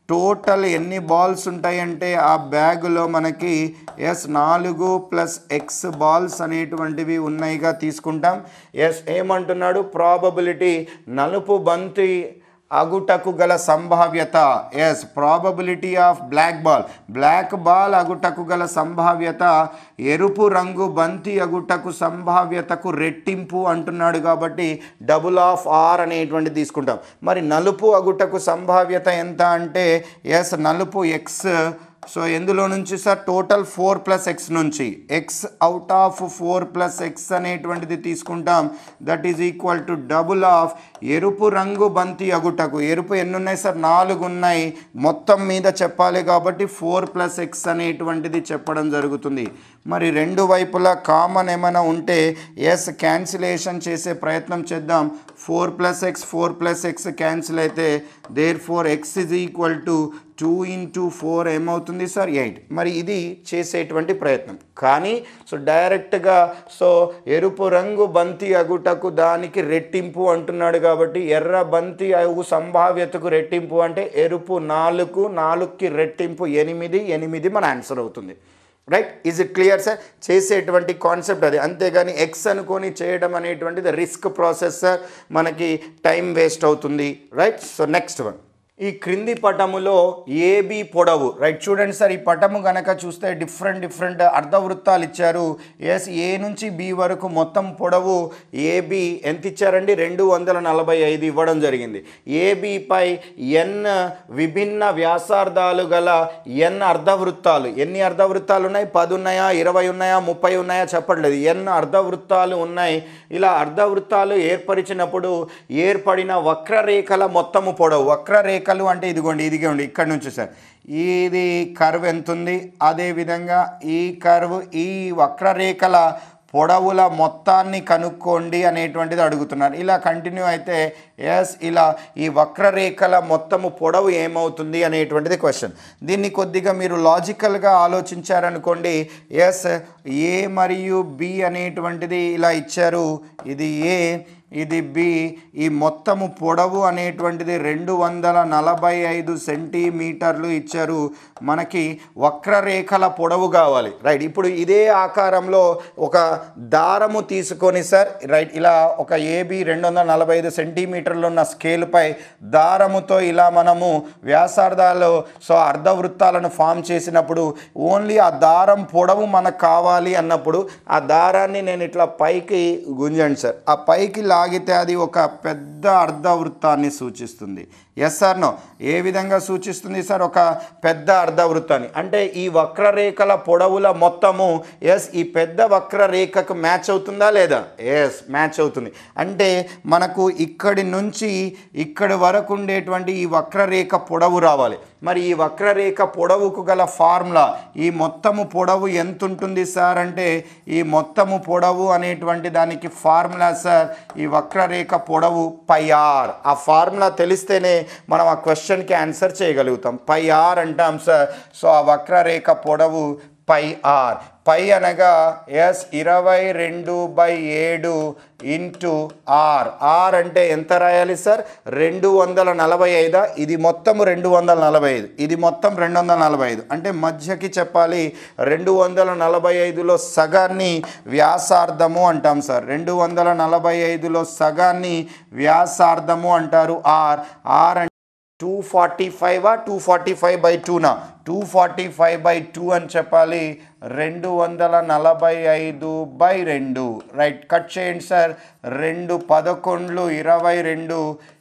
టోటల్ ఎన్ని బాల్స్ ఉంటాయంటే ఆ బ్యాగులో మనకి ఎస్ నాలుగు ప్లస్ ఎక్స్ బాల్స్ అనేటువంటివి ఉన్నాయిగా తీసుకుంటాం. ఎస్ ఏమంటున్నాడు, ప్రాబబిలిటీ నలుపు బంతి అగుటకు గల సంభావ్యత. Yes probability of black ball, black ball అగుటకు గల సంభావ్యత ఎరుపు రంగు బంతి అగుటకు సంభావ్యతకు రెట్టింపు అంటున్నాడు కాబట్టి డబుల్ ఆఫ్ ఆర్ అనేటువంటి తీసుకుంటాం. మరి నలుపు అగుటకు సంభావ్యత ఎంత అంటే ఎస్ నలుపు ఎక్స్. సో ఎందులో నుంచి sir, total four plus x నుంచి x out of four plus x అనేటువంటిది తీసుకుంటాం. That is equal to double of ఎరుపు రంగు బంతి అగుటకు. ఎరుపు ఎన్ని ఉన్నాయి సార్, నాలుగు ఉన్నాయి. మొత్తం మీద చెప్పాలి కాబట్టి ఫోర్ ప్లస్ ఎక్స్ అనేటువంటిది చెప్పడం జరుగుతుంది. మరి రెండు వైపులా కామన్ ఏమైనా ఉంటే ఎస్ క్యాన్సిలేషన్ చేసే ప్రయత్నం చేద్దాం. Four plus x four plus x cancel అయితే therefore x is equal to two into four ఏమవుతుంది సార్, ఎయిట్. మరి ఇది చేసేటువంటి ప్రయత్నం. కానీ సో డైరెక్ట్గా సో ఎరుపు రంగు బంతి అగుటకు దానికి రెట్టింపు అంటున్నాడు కాబట్టి ఎర్ర బంతి అగు సంభావ్యతకు రెట్టింపు అంటే ఎరుపు నాలుగు, నాలుగుకి రెట్టింపు ఎనిమిది, ఎనిమిది మన ఆన్సర్ అవుతుంది. Right, is it clear sir? చేసేటువంటి కాన్సెప్ట్ అది, అంతేగాని ఎక్స్ అనుకొని చేయడం అనేటువంటిది రిస్క్ ప్రాసెస్ సార్, మనకి టైం వేస్ట్ అవుతుంది. రైట్, సో నెక్స్ట్ వన్, ఈ క్రింది పటములో ఏబి పొడవు. రైట్, చూడండి సార్, ఈ పటము కనుక చూస్తే డిఫరెంట్ డిఫరెంట్ అర్ధవృత్తాలు ఇచ్చారు. ఎస్ ఏ నుంచి బి వరకు మొత్తం పొడవు ఏబి ఎంత ఇచ్చారండి, రెండు వందల నలభై ఐదు ఇవ్వడం జరిగింది. ఏబిపై ఎన్ విభిన్న వ్యాసార్థాలు గల ఎన్ అర్ధవృత్తాలు. ఎన్ని అర్ధవృత్తాలు ఉన్నాయి, పది ఉన్నాయా, ఇరవై ఉన్నాయా, ముప్పై ఉన్నాయా చెప్పట్లేదు, ఎన్ అర్ధవృత్తాలు ఉన్నాయి. ఇలా అర్ధవృత్తాలు ఏర్పరిచినప్పుడు ఏర్పడిన వక్రరేఖల మొత్తము పొడవు. వక్రరేఖ అంటే ఇదిగోండి, ఇదిగోండి ఇక్కడ నుంచి సార్, ఇది కర్వ్ ఎంత ఉంది, అదేవిధంగా ఈ కర్వ్, ఈ వక్రరేఖల పొడవుల మొత్తాన్ని కనుక్కోండి అనేటువంటిది అడుగుతున్నారు. ఇలా కంటిన్యూ అయితే ఎస్ ఇలా ఈ వక్రరేఖల మొత్తము పొడవు ఏమవుతుంది అనేటువంటిది క్వశ్చన్. దీన్ని కొద్దిగా మీరు లాజికల్గా ఆలోచించారనుకోండి, ఎస్ ఏ మరియు బి అనేటువంటిది ఇలా ఇచ్చారు, ఇది ఏ ఇది బి, ఈ మొత్తము పొడవు అనేటువంటిది రెండు వందల నలభై ఐదు సెంటీమీటర్లు ఇచ్చారు. మనకి వక్రరేఖల పొడవు కావాలి. రైట్, ఇప్పుడు ఇదే ఆకారంలో ఒక దారము తీసుకొని సార్, రైట్ ఇలా ఒక ఏబి రెండు వందల నలభై ఐదు సెంటీమీటర్లు ఉన్న స్కేల్పై దారముతో ఇలా మనము వ్యాసార్థాలు సో అర్ధవృత్తాలను ఫామ్ చేసినప్పుడు ఓన్లీ ఆ దారం పొడవు మనకు కావాలి అన్నప్పుడు ఆ దారాన్ని నేను ఇట్లా పైకి గుంజండి సార్, ఆ పైకి లాగితే అది ఒక పెద్ద అర్ధవృత్తాన్ని సూచిస్తుంది. ఎస్ సార్ నో, ఏ విధంగా సూచిస్తుంది సార్, ఒక పెద్ద అర్ధవృత్తాన్ని. అంటే ఈ వక్రరేఖల పొడవుల మొత్తము ఎస్ ఈ పెద్ద వక్రరేఖకు మ్యాచ్ అవుతుందా లేదా, ఎస్ మ్యాచ్ అవుతుంది. అంటే మనకు ఇక్కడి నుంచి ఇక్కడి వరకు ఉండేటువంటి ఈ వక్రరేఖ పొడవు రావాలి. మరి ఈ వక్రరేఖ పొడవుకు గల ఫార్ములా, ఈ మొత్తము పొడవు ఎంత ఉంటుంది సార్ అంటే ఈ మొత్తము పొడవు అనేటువంటి దానికి ఫార్ములా సార్ ఈ వక్రరేఖ పొడవు పై ఆర్. ఆ ఫార్ములా తెలిస్తేనే మనం ఆ క్వశ్చన్కి ఆన్సర్ చేయగలుగుతాం. పై ఆర్ అంటాం సార్. సో ఆ వక్రరేఖ పొడవు పై ఆర్. పై అనగా ఎస్ ఇరవై రెండు బై ఏడు ఇంటూ ఆర్. ఆర్ అంటే ఎంత రాయాలి సార్, రెండు వందల నలభై ఐదా, ఇది మొత్తం రెండు వందల నలభై ఐదు, ఇది మొత్తం రెండు వందల నలభై ఐదు అంటే మధ్యకి చెప్పాలి. రెండు వందల నలభై ఐదులో సగాన్ని వ్యాసార్థము అంటాం సార్. రెండు వందల నలభై ఐదులో సగాన్ని వ్యాసార్థము అంటారు. ఆర్ ఆర్ అంటే two forty five two forty five by టూనా two forty five by two అని చెప్పాలి. రెండు వందల నలభై ఐదు బై రెండు. రైట్, కట్ చేయండి సార్. రెండు పదకొండ్లు ఇరవై రెండు,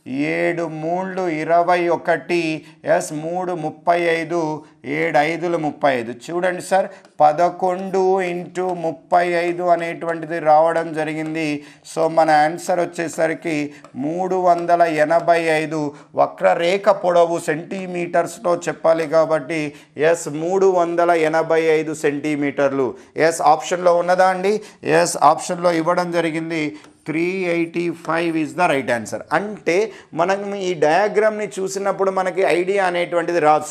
ఏడు మూడు ఇరవై ఒకటి, ఎస్ మూడు ముప్పై ఐదు, ఏడు ఐదులు ముప్పై ఐదు. చూడండి సార్, పదకొండు ఇంటూ ముప్పై ఐదు అనేటువంటిది రావడం జరిగింది. సో మన ఆన్సర్ వచ్చేసరికి మూడు వందల ఎనభై ఐదు. వక్రరేఖ పొడవు సెంటీమీటర్స్లో చెప్పాలి కాబట్టి ఎస్ మూడు వందల ఎనభై ఐదు సెంటీమీటర్లు. ఎస్ ఆప్షన్లో ఉన్నదా అండి, ఎస్ ఆప్షన్లో ఇవ్వడం జరిగింది. Three eighty five is the right answer. అంటే మనం ఈ డయాగ్రామ్ని చూసినప్పుడు మనకి ఐడియా అనేటువంటిది రాదు సార్.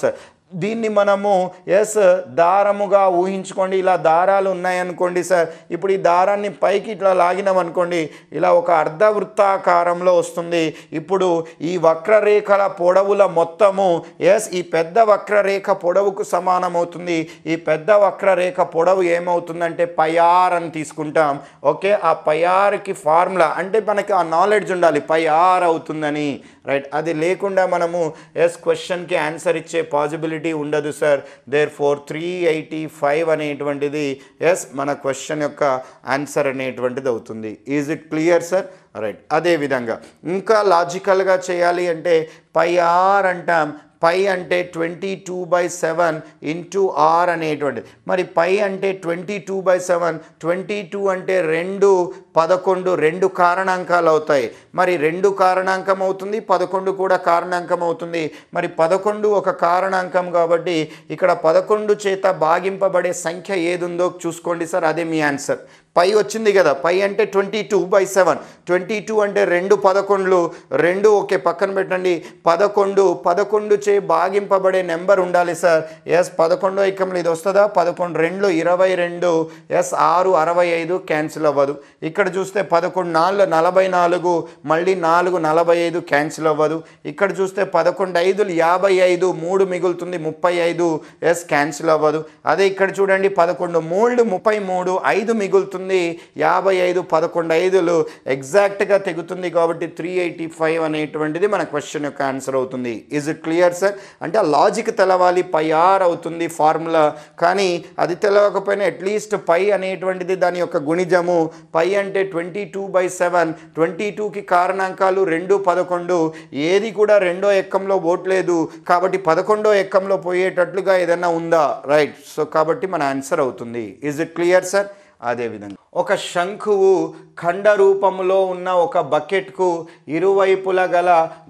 దీన్ని మనము ఎస్ దారముగా ఊహించుకోండి. ఇలా దారాలు ఉన్నాయనుకోండి సార్. ఇప్పుడు ఈ దారాన్ని పైకి ఇట్లా లాగినాం అనుకోండి, ఇలా ఒక అర్ధవృత్తాకారంలో వస్తుంది. ఇప్పుడు ఈ వక్రరేఖల పొడవుల మొత్తము ఎస్ ఈ పెద్ద వక్రరేఖ పొడవుకు సమానమవుతుంది. ఈ పెద్ద వక్రరేఖ పొడవు ఏమవుతుందంటే పయార్ అని తీసుకుంటాం. ఓకే, ఆ పయార్కి ఫార్ములా అంటే మనకి ఆ నాలెడ్జ్ ఉండాలి, పయార్ అవుతుందని, రైట్. అది లేకుండా మనము ఎస్ క్వశ్చన్కి ఆన్సర్ ఇచ్చే పాసిబిలిటీ ఉండదు sir. Therefore three eighty five అనేటువంటిది ఎస్ మన క్వశ్చన్ యొక్క ఆన్సర్ అనేటువంటిది అవుతుంది. Is it clear sir? Right. అదేవిధంగా ఇంకా లాజికల్గా చేయాలి అంటే పై ఆర్ అంటాం. పై అంటే twenty two by seven into r అనేటువంటిది. మరి పై అంటే twenty two by seven, twenty two అంటే రెండు పదకొండు, రెండు కారణాంకాలు అవుతాయి. మరి రెండు కారణాంకం అవుతుంది, పదకొండు కూడా కారణాంకం అవుతుంది. మరి పదకొండు ఒక కారణాంకం కాబట్టి ఇక్కడ పదకొండు చేత భాగింపబడే సంఖ్య ఏది ఉందో చూసుకోండి సార్, అదే మీ ఆన్సర్. పై వచ్చింది కదా, పై అంటే twenty two by seven, twenty two అంటే రెండు పదకొండులు, రెండు ఓకే పక్కన పెట్టండి. పదకొండు పదకొండు చే భాగింపబడే నెంబర్ ఉండాలి సార్. ఎస్ పదకొండో ఎక్కంలో ఇది వస్తుందా? పదకొండు రెండు ఇరవై రెండు, ఎస్ ఆరు అరవై ఐదు క్యాన్సిల్ అవ్వదు. ఇక్కడ చూస్తే పదకొండు నాలుగు నలభై నాలుగు, మళ్ళీ నాలుగు నలభై ఐదు క్యాన్సిల్ అవ్వదు. ఇక్కడ చూస్తే పదకొండు ఐదులు యాభై ఐదు, మూడు మిగులుతుంది ముప్పై ఐదు, ఎస్ క్యాన్సిల్ అవ్వదు. అదే ఇక్కడ చూడండి పదకొండు మూడు ముప్పై మూడు, ఐదు మిగులుతుంది యాభై ఐదు, పదకొండు ఐదులు ఎగ్జాక్ట్గా తెగుతుంది కాబట్టి త్రీ ఎయిటీ ఫైవ్ అనేటువంటిది మన క్వశ్చన్ యొక్క ఆన్సర్ అవుతుంది. Is it clear sir? అంటే ఆ లాజిక్ తెలవాలి, పై ఆర్ అవుతుంది ఫార్ములా. కానీ అది తెలవకపోయినా అట్లీస్ట్ పై అనేటువంటిది దాని యొక్క గుణిజము. పై అంటే twenty two by seven, twenty టూకి కారణాంకాలు రెండు పదకొండు, ఏది కూడా రెండో ఎక్కంలో పోవట్లేదు కాబట్టి పదకొండో ఎక్కంలో పోయేటట్లుగా ఏదైనా ఉందా? రైట్. సో కాబట్టి మన ఆన్సర్ అవుతుంది. Is it clear sir? అదేవిధంగా ఒక శంఖువు ఖండ రూపంలో ఉన్న ఒక బకెట్కు ఇరువైపుల గల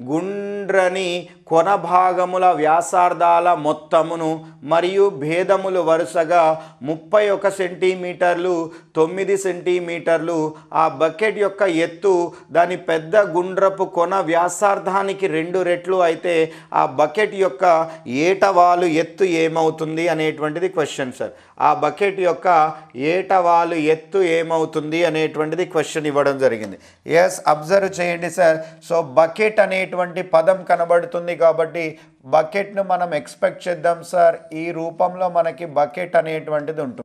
గుండ్రని కొన భాగముల వ్యాసార్థాల మొత్తమును మరియు భేదములు వరుసగా ముప్పై ఒక సెంటీమీటర్లు, తొమ్మిది సెంటీమీటర్లు. ఆ బకెట్ యొక్క ఎత్తు దాని పెద్ద గుండ్రపు కొన వ్యాసార్థానికి రెండు రెట్లు అయితే ఆ బకెట్ యొక్క ఏటవాలు ఎత్తు ఏమవుతుంది అనేటువంటిది క్వశ్చన్ సార్. ఆ బకెట్ యొక్క ఏటవాలు ఎత్తు ఏమవుతుంది అనేటువంటిది క్వశ్చన్ ఇవ్వడం జరిగింది. ఎస్ అబ్జర్వ్ చేయండి సార్. సో బకెట్ అనేటువంటి పదం కనబడుతుంది కాబట్టి బకెట్ను మనం ఎక్స్పెక్ట్ చేద్దాం సార్. ఈ రూపంలో మనకి బకెట్ అనేటువంటిది ఉంటుంది.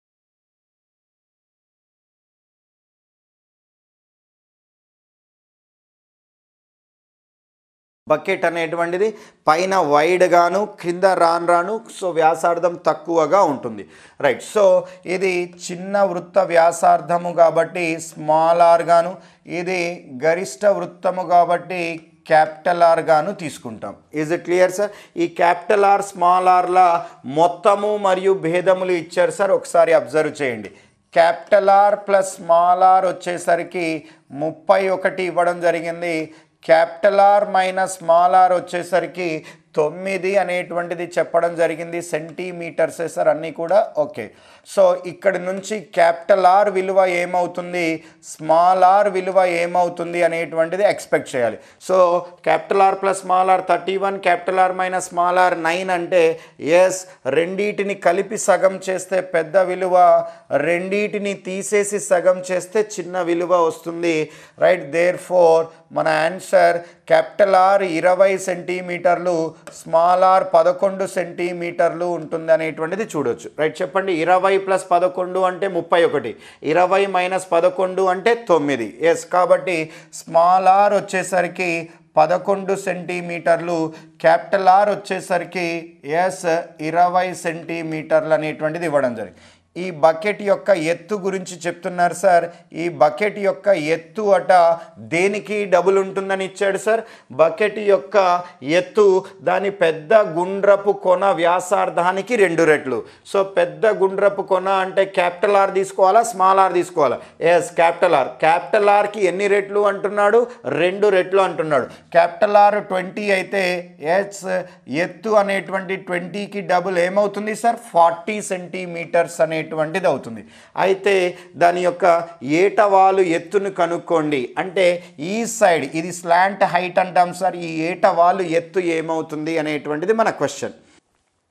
బకెట్ అనేటువంటిది పైన వైడ్గాను కింద రాను రాను సో వ్యాసార్థం తక్కువగా ఉంటుంది. రైట్. సో ఇది చిన్న వృత్త వ్యాసార్థము కాబట్టి స్మాల్ ఆర్ గాను, ఇది గరిష్ట వృత్తము కాబట్టి క్యాపిటల్ ఆర్ గాను తీసుకుంటాం. Is it clear sir? ఈ క్యాపిటల్ ఆర్ స్మాల్ ఆర్ల మొత్తము మరియు భేదములు ఇచ్చారు సార్. ఒకసారి అబ్జర్వ్ చేయండి. Capital r plus small r వచ్చేసరికి ముప్పై ఒకటి ఇవ్వడం జరిగింది. Capital r minus small r వచ్చేసరికి తొమ్మిది అనేటువంటిది చెప్పడం జరిగింది. సెంటీమీటర్సే సార్ అన్నీ కూడా. ఓకే. సో ఇక్కడి నుంచి క్యాపిటల్ ఆర్ విలువ ఏమవుతుంది, స్మాల్ ఆర్ విలువ ఏమవుతుంది అనేటువంటిది ఎక్స్పెక్ట్ చేయాలి. So capital r plus small r thirty one, capital r minus small r nine అంటే ఎస్ రెండింటిని కలిపి సగం చేస్తే పెద్ద విలువ, రెండింటిని తీసేసి సగం చేస్తే చిన్న విలువ వస్తుంది. రైట్. దేర్ ఫోర్ మన ఆన్సర్ క్యాపిటల్ ఆర్ ఇరవై సెంటీమీటర్లు, స్మాల్ ఆర్ పదకొండు సెంటీమీటర్లు ఉంటుంది అనేటువంటిది చూడొచ్చు. రైట్. చెప్పండి. ఇరవై ప్లస్ పదకొండు అంటే ముప్పై ఒకటి, ఇరవై మైనస్ పదకొండు అంటే తొమ్మిది. ఎస్ కాబట్టి స్మాల్ ఆర్ వచ్చేసరికి పదకొండు సెంటీమీటర్లు, క్యాపిటల్ ఆర్ వచ్చేసరికి ఎస్ ఇరవై సెంటీమీటర్లు అనేటువంటిది ఇవ్వడం జరిగింది. ఈ బకెట్ యొక్క ఎత్తు గురించి చెప్తున్నారు సార్. ఈ బకెట్ యొక్క ఎత్తు అట దేనికి డబుల్ ఉంటుందని ఇచ్చాడు సార్. బకెట్ యొక్క ఎత్తు దాని పెద్ద గుండ్రపు కొన వ్యాసార్థానికి రెండు రెట్లు. సో పెద్ద గుండ్రపు కొన అంటే క్యాపిటల్ ఆర్ తీసుకోవాలా, స్మాల్ ఆర్ తీసుకోవాలా? Yes capital R. క్యాపిటల్ ఆర్కి ఎన్ని రెట్లు అంటున్నాడు? రెండు రెట్లు అంటున్నాడు. క్యాపిటల్ ఆర్ ట్వంటీ అయితే ఎస్ ఎత్తు అనేటువంటి ట్వంటీకి డబుల్ ఏమవుతుంది సార్? ఫార్టీ సెంటీమీటర్స్ అనే అనేటువంటిది అవుతుంది. అయితే దాని యొక్క ఏటవాలు ఎత్తును కనుక్కోండి. అంటే ఈ సైడ్ ఇది స్లాంట్ హైట్ అంటాం సార్. ఈ ఏటవాలు ఎత్తు ఏమవుతుంది అనేటువంటిది మన క్వశ్చన్.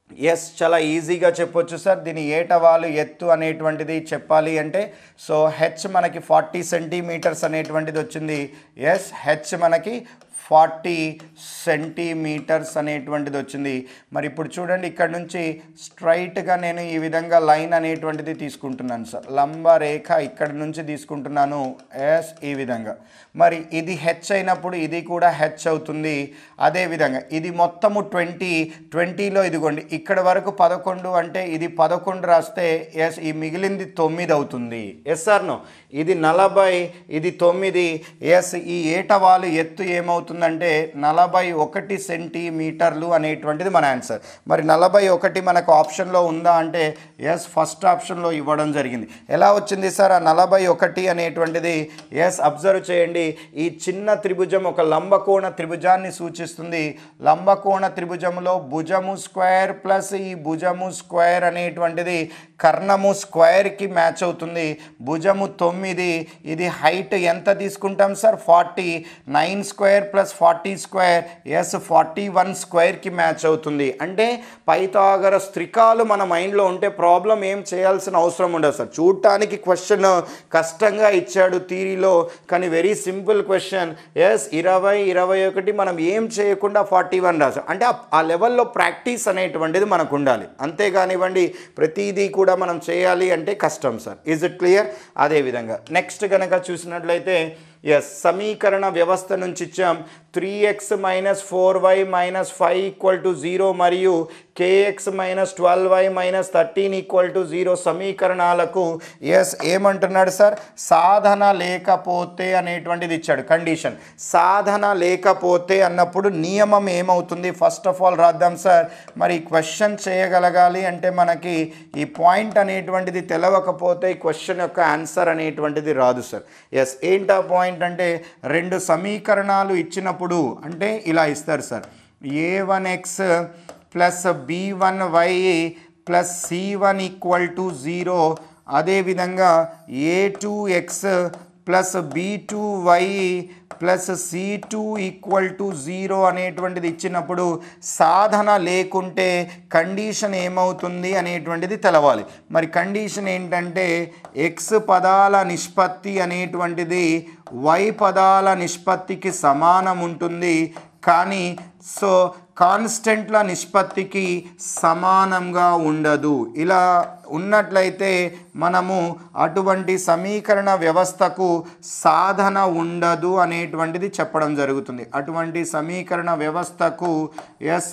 ఎస్ చాలా ఈజీగా చెప్పొచ్చు సార్. దీని ఏటవాలు ఎత్తు అనేటువంటిది చెప్పాలి అంటే సో హెచ్ మనకి ఫార్టీ సెంటీమీటర్స్ అనేటువంటిది వచ్చింది. ఎస్ హెచ్ మనకి ఫార్టీ సెంటీమీటర్స్ అనేటువంటిది వచ్చింది. మరి ఇప్పుడు చూడండి ఇక్కడ నుంచి స్ట్రైట్గా నేను ఈ విధంగా లైన్ అనేటువంటిది తీసుకుంటున్నాను సార్. లంబ రేఖ ఇక్కడ నుంచి తీసుకుంటున్నాను. ఎస్ ఈ విధంగా. మరి ఇది హెచ్ అయినప్పుడు ఇది కూడా హెచ్ అవుతుంది. అదేవిధంగా ఇది మొత్తము ట్వంటీ ట్వంటీలో ఇదిగోండి ఇక్కడ వరకు పదకొండు అంటే ఇది పదకొండు రాస్తే ఎస్ ఈ మిగిలింది తొమ్మిది అవుతుంది. ఎస్ సార్ నో ఇది నలభై ఇది తొమ్మిది. ఎస్ ఈ ఏటవాలు ఎత్తు ఏమవుతుందంటే నలభై ఒకటి సెంటీమీటర్లు అనేటువంటిది మన ఆన్సర్. మరి నలభై ఒకటి మనకు ఆప్షన్లో ఉందా అంటే ఎస్ ఫస్ట్ ఆప్షన్లో ఇవ్వడం జరిగింది. ఎలా వచ్చింది సార్ ఆ నలభై ఒకటి అనేటువంటిది? ఎస్ అబ్జర్వ్ చేయండి. ఈ చిన్న త్రిభుజం ఒక లంబకోణ త్రిభుజాన్ని సూచిస్తుంది. లంబకోణ త్రిభుజంలో భుజము స్క్వేర్ ప్లస్ ఈ భుజము స్క్వేర్ అనేటువంటిది కర్ణము స్క్వేర్కి మ్యాచ్ అవుతుంది. భుజము తొమ్మిది ఇది హైట్ ఎంత తీసుకుంటాం sir? Forty. Nine square plus forty square yes forty one స్క్వేర్కి మ్యాచ్ అవుతుంది. అంటే పైథాగరస్ త్రికాలు మన మైండ్లో ఉంటే ప్రాబ్లం ఏం చేయాల్సిన అవసరం ఉండదు సార్. చూడటానికి క్వశ్చన్ కష్టంగా ఇచ్చాడు థియరీలో, కానీ వెరీ సింపుల్ క్వశ్చన్. ఎస్ ఇరవై ఇరవై ఒకటి మనం ఏం చేయకుండా ఫార్టీ వన్ రాసాం అంటే ఆ లెవెల్లో ప్రాక్టీస్ అనేటువంటిది మనకు ఉండాలి. అంతేగానివ్వండి ప్రతిదీ కూడా మనం చేయాలి అంటే కష్టం సార్. Is it clear? అదేవిధంగా నెక్స్ట్ కనుక చూసినట్లయితే ఎస్ సమీకరణ వ్యవస్థ నుంచి ఇచ్చాం. Three X minus four Y minus five equal to zero మరియు K X minus twelve Y minus thirteen equal to zero సమీకరణాలకు ఎస్ ఏమంటున్నాడు సార్? సాధన లేకపోతే అనేటువంటిది ఇచ్చాడు కండిషన్. సాధన లేకపోతే అన్నప్పుడు నియమం ఏమవుతుంది? ఫస్ట్ ఆఫ్ ఆల్ రాద్దాం సార్. మరి క్వశ్చన్ చేయగలగాలి అంటే మనకి ఈ పాయింట్ అనేటువంటిది తెలవకపోతే ఈ క్వశ్చన్ యొక్క ఆన్సర్ అనేటువంటిది రాదు సార్. ఎస్ ఏంటా పాయింట్ అంటే రెండు సమీకరణాలు ఇచ్చినప్పుడు అంటే ఇలా ఇస్తారు sir. A one X plus B one Y plus C one equal to zero. అదేవిధంగా A two X plus B two Y plus C two equal to zero అనేటువంటిది ఇచ్చినప్పుడు సాధన లేకుంటే కండిషన్ ఏమవుతుంది అనేటువంటిది తెలవాలి. మరి కండిషన్ ఏంటంటే ఎక్స్ పదాల నిష్పత్తి అనేటువంటిది వై పదాల నిష్పత్తికి సమానం ఉంటుంది, కానీ సో కాన్స్టెంట్ల నిష్పత్తికి సమానంగా ఉండదు. ఇలా ఉన్నట్లయితే మనము అటువంటి సమీకరణ వ్యవస్థకు సాధన ఉండదు అనేటువంటిది చెప్పడం జరుగుతుంది. అటువంటి సమీకరణ వ్యవస్థకు ఎస్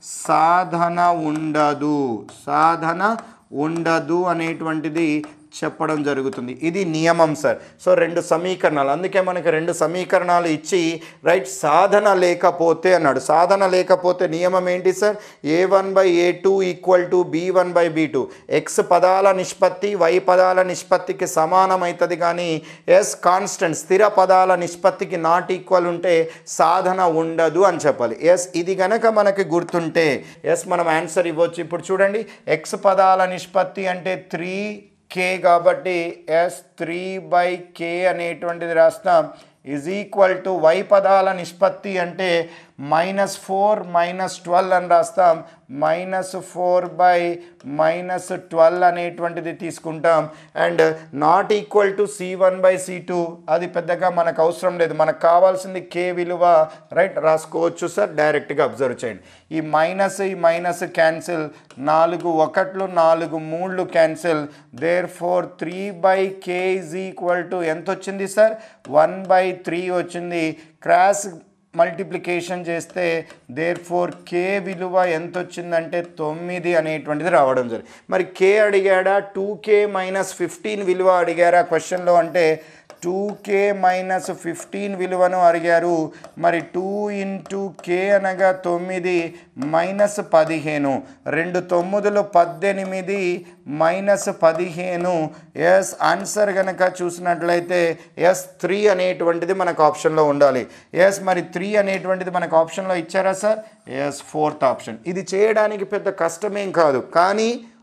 సాధన ఉండదు సాధన ఉండదు అనేటువంటిది చెప్పడం జరుగుతుంది. ఇది నియమం సార్. సో రెండు సమీకరణాలు, అందుకే మనకి రెండు సమీకరణాలు ఇచ్చి రైట్ సాధన లేకపోతే అన్నాడు. సాధన లేకపోతే నియమం ఏంటి sir? A one by A two equal to B one by B two. X పదాల నిష్పత్తి వై పదాల నిష్పత్తికి సమానం అవుతుంది, కానీ ఎస్ కాన్స్టెంట్ స్థిర పదాల నిష్పత్తికి నాట్ ఈక్వల్ ఉంటే సాధన ఉండదు అని చెప్పాలి. ఎస్ ఇది గనక మనకి గుర్తుంటే ఎస్ మనం ఆన్సర్ ఇవ్వచ్చు. ఇప్పుడు చూడండి ఎక్స్ పదాల నిష్పత్తి అంటే త్రీ కే కాబట్టి ఎస్ త్రీ బై కే అనేటువంటిది రాస్తాం. ఈజ్ ఈక్వల్ టు వై పదాల నిష్పత్తి అంటే మైనస్ ఫోర్ మైనస్ ట్వెల్వ్ అని రాస్తాం. Minus four by minus twelve అనేటువంటిది తీసుకుంటాం. And not equal to C one by C two అది పెద్దగా మనకు అవసరం లేదు, మనకు కావాల్సింది కే విలువ రైట్ రాసుకోవచ్చు సార్. డైరెక్ట్గా అబ్జర్వ్ చేయండి. ఈ మైనస్ ఈ మైనస్ క్యాన్సిల్, నాలుగు ఒకట్లు నాలుగు మూడు cancel. Therefore three by K is equal to ఎంత వచ్చింది సార్? వన్ బై త్రీ వచ్చింది. క్రాస్ మల్టిప్లికేషన్ చేస్తే దేర్ ఫోర్ కే విలువ ఎంత వచ్చిందంటే తొమ్మిది అనేటువంటిది రావడం జరిగింది. మరి కే అడిగాడా? టూ కే మైనస్ ఫిఫ్టీన్ విలువ అడిగారా క్వశ్చన్లో అంటే టూ కే మైనస్ ఫిఫ్టీన్ విలువను అడిగారు. మరి టూ ఇంటూ కే అనగా తొమ్మిది మైనస్ పదిహేను, రెండు తొమ్మిదిలో పద్దెనిమిది మైనస్ పదిహేను. ఎస్ ఆన్సర్ కనుక చూసినట్లయితే ఎస్ త్రీ అనేటువంటిది మనకు ఆప్షన్లో ఉండాలి. ఎస్ మరి త్రీ అనేటువంటిది మనకు ఆప్షన్లో ఇచ్చారా సార్? Yes fourth option. ఇది చేయడానికి పెద్ద కష్టమేం కాదు, కానీ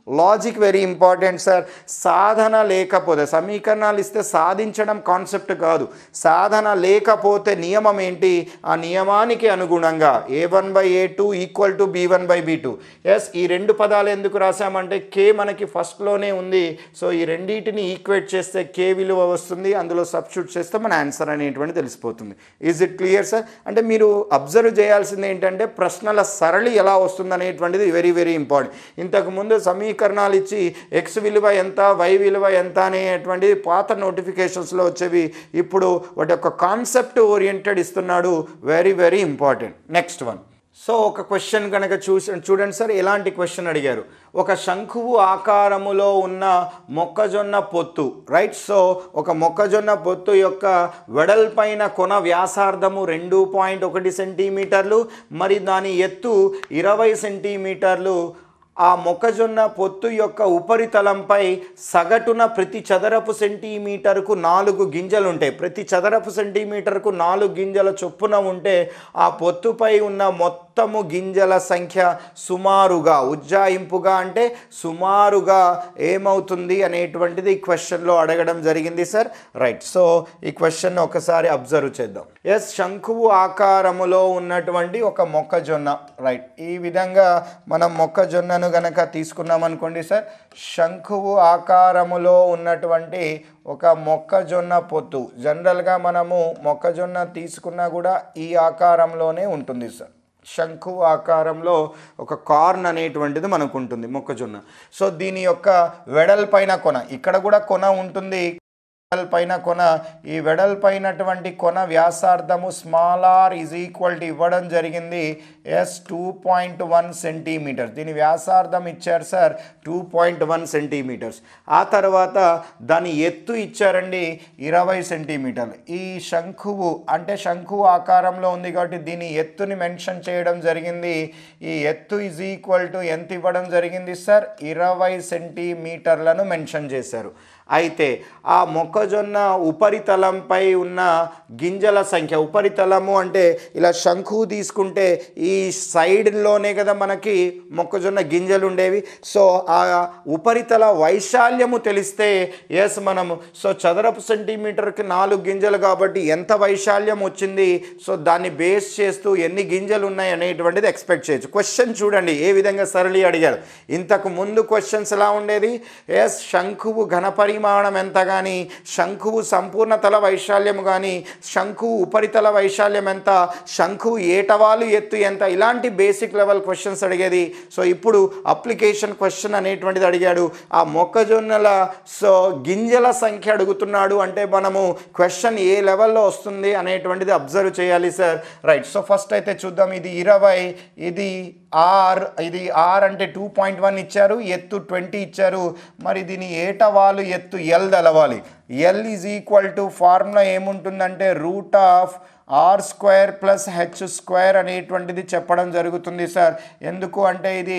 లాజిక్ వెరీ ఇంపార్టెంట్ సార్. సాధన లేకపోతే, సమీకరణాలు ఇస్తే సాధించడం కాన్సెప్ట్ కాదు, సాధన లేకపోతే నియమం ఏంటి, ఆ నియమానికి అనుగుణంగా A one by A two equal to B one by B two. Yes, ఈ రెండు పదాలు ఎందుకు రాసామంటే కే మనకి ఫస్ట్లోనే ఉంది. సో ఈ రెండింటిని ఈక్వేట్ చేస్తే కే విలువ వస్తుంది, అందులో సబ్స్టిట్యూట్ చేస్తే మన ఆన్సర్ అనేటువంటి తెలిసిపోతుంది. Is it clear sir? అంటే మీరు అబ్జర్వ్ చేయాల్సింది ఏంటంటే ప్రశ్నల సరళి ఎలా వస్తుంది అనేటువంటిది వెరీ వెరీ ఇంపార్టెంట్. ఇంతకుముందు సమీకరణాలు ఇచ్చి ఎక్స్ విలువ ఎంత, వై విలువ ఎంత అనేటువంటిది పాత నోటిఫికేషన్స్లో వచ్చేవి, ఇప్పుడు వాటి యొక్క కాన్సెప్ట్ ఓరియంటెడ్ ఇస్తున్నాడు. Very very important. Next one. So ఒక క్వశ్చన్ కనుక చూసి చూడండి సార్, ఎలాంటి క్వశ్చన్ అడిగారు. ఒక శంకువు ఆకారములో ఉన్న మొక్కజొన్న పొత్తు, రైట్. సో ఒక మొక్కజొన్న పొత్తు యొక్క వెడల్పైన కొన వ్యాసార్థము రెండు పాయింట్ ఒకటి సెంటీమీటర్లు, మరి దాని ఎత్తు ఇరవై సెంటీమీటర్లు. ఆ మొక్కజొన్న పొత్తు యొక్క ఉపరితలంపై సగటున ప్రతి చదరపు సెంటీమీటర్కు నాలుగు గింజలు ఉంటాయి. ప్రతి చదరపు సెంటీమీటర్కు నాలుగు గింజల చొప్పున ఉంటే ఆ పొత్తుపై ఉన్న మొత్తము గింజల సంఖ్య సుమారుగా, ఉజ్జాయింపుగా అంటే సుమారుగా ఏమవుతుంది అనేటువంటిది ఈ క్వశ్చన్లో అడగడం జరిగింది సార్. రైట్. సో ఈ క్వశ్చన్ ఒకసారి అబ్జర్వ్ చేద్దాం. ఎస్, శంకువు ఆకారములో ఉన్నటువంటి ఒక మొక్కజొన్న, రైట్. ఈ విధంగా మనం మొక్కజొన్న గనక తీసుకున్నాం అనుకోండి సార్, శంకువు ఆకారములో ఉన్నటువంటి ఒక మొక్కజొన్న పొత్తు, జనరల్గా మనము మొక్కజొన్న తీసుకున్నా కూడా ఈ ఆకారంలోనే ఉంటుంది సార్. శంకు ఆకారంలో ఒక కార్న్ అనేటువంటిది మనకు ఉంటుంది మొక్కజొన్న. సో దీని యొక్క వెడల్పైన కొన, ఇక్కడ కూడా కొన ఉంటుంది, వెడల్పైన కొన, ఈ వెడల్పైనటువంటి కొన వ్యాసార్థము small R is equal to ఇవ్వడం జరిగింది yes two point one centimetres. దీని వ్యాసార్థం ఇచ్చారు sir two point one centimetres. ఆ తర్వాత దాని ఎత్తు ఇచ్చారండి ఇరవై సెంటీమీటర్లు. ఈ శంకువు అంటే శంకువు ఆకారంలో ఉంది కాబట్టి దీని ఎత్తుని మెన్షన్ చేయడం జరిగింది. ఈ ఎత్తు ఈజ్ ఈక్వల్ టు ఎంత ఇవ్వడం జరిగింది సార్, ఇరవై సెంటీమీటర్లను మెన్షన్ చేశారు. అయితే ఆ మొక్కజొన్న ఉపరితలంపై ఉన్న గింజల సంఖ్య, ఉపరితలము అంటే ఇలా శంకువు తీసుకుంటే ఈ సైడ్లోనే కదా మనకి మొక్కజొన్న గింజలు ఉండేవి. సో ఆ ఉపరితల వైశాల్యము తెలిస్తే ఎస్ మనము, సో చదరపు సెంటీమీటర్కి నాలుగు గింజలు కాబట్టి ఎంత వైశాల్యం వచ్చింది, సో దాన్ని బేస్ చేస్తూ ఎన్ని గింజలు ఉన్నాయి అనేటువంటిది ఎక్స్పెక్ట్ చేయొచ్చు. క్వశ్చన్ చూడండి ఏ విధంగా సరళి అడిగారు. ఇంతకు ముందు క్వశ్చన్స్ ఎలా ఉండేది, ఎస్ శంకువు ఘనపరిమాణం ఎంత కానీ, శంకువు సంపూర్ణ తల వైశాల్యం కానీ, శంకువు ఉపరితల వైశాల్యం ఎంత, శంకువు ఏటవాలు ఎత్తు ఎంత, ఇలాంటి బేసిక్ లెవెల్ క్వశ్చన్స్ అడిగేది. సో ఇప్పుడు అప్లికేషన్ క్వశ్చన్ అనేటువంటిది అడిగాడు. ఆ మొక్కజొన్నల సో గింజల సంఖ్య అడుగుతున్నాడు అంటే మనము క్వశ్చన్ ఏ లెవెల్లో వస్తుంది అనేటువంటిది అబ్జర్వ్ చేయాలి సార్. రైట్. సో ఫస్ట్ అయితే చూద్దాం. ఇది ఇరవై, ఇది ఆర్, ఇది ఆర్ అంటే టూ పాయింట్ వన్ ఇచ్చారు, ఎత్తు ట్వంటీ ఇచ్చారు. మరి దీని ఏటవాలు ఎత్తు ఎల్ తెలవాలి. L is equal to formula ఏముంటుందంటే root of R square plus H square అనేటువంటిది చెప్పడం జరుగుతుంది సార్. ఎందుకు అంటే ఇది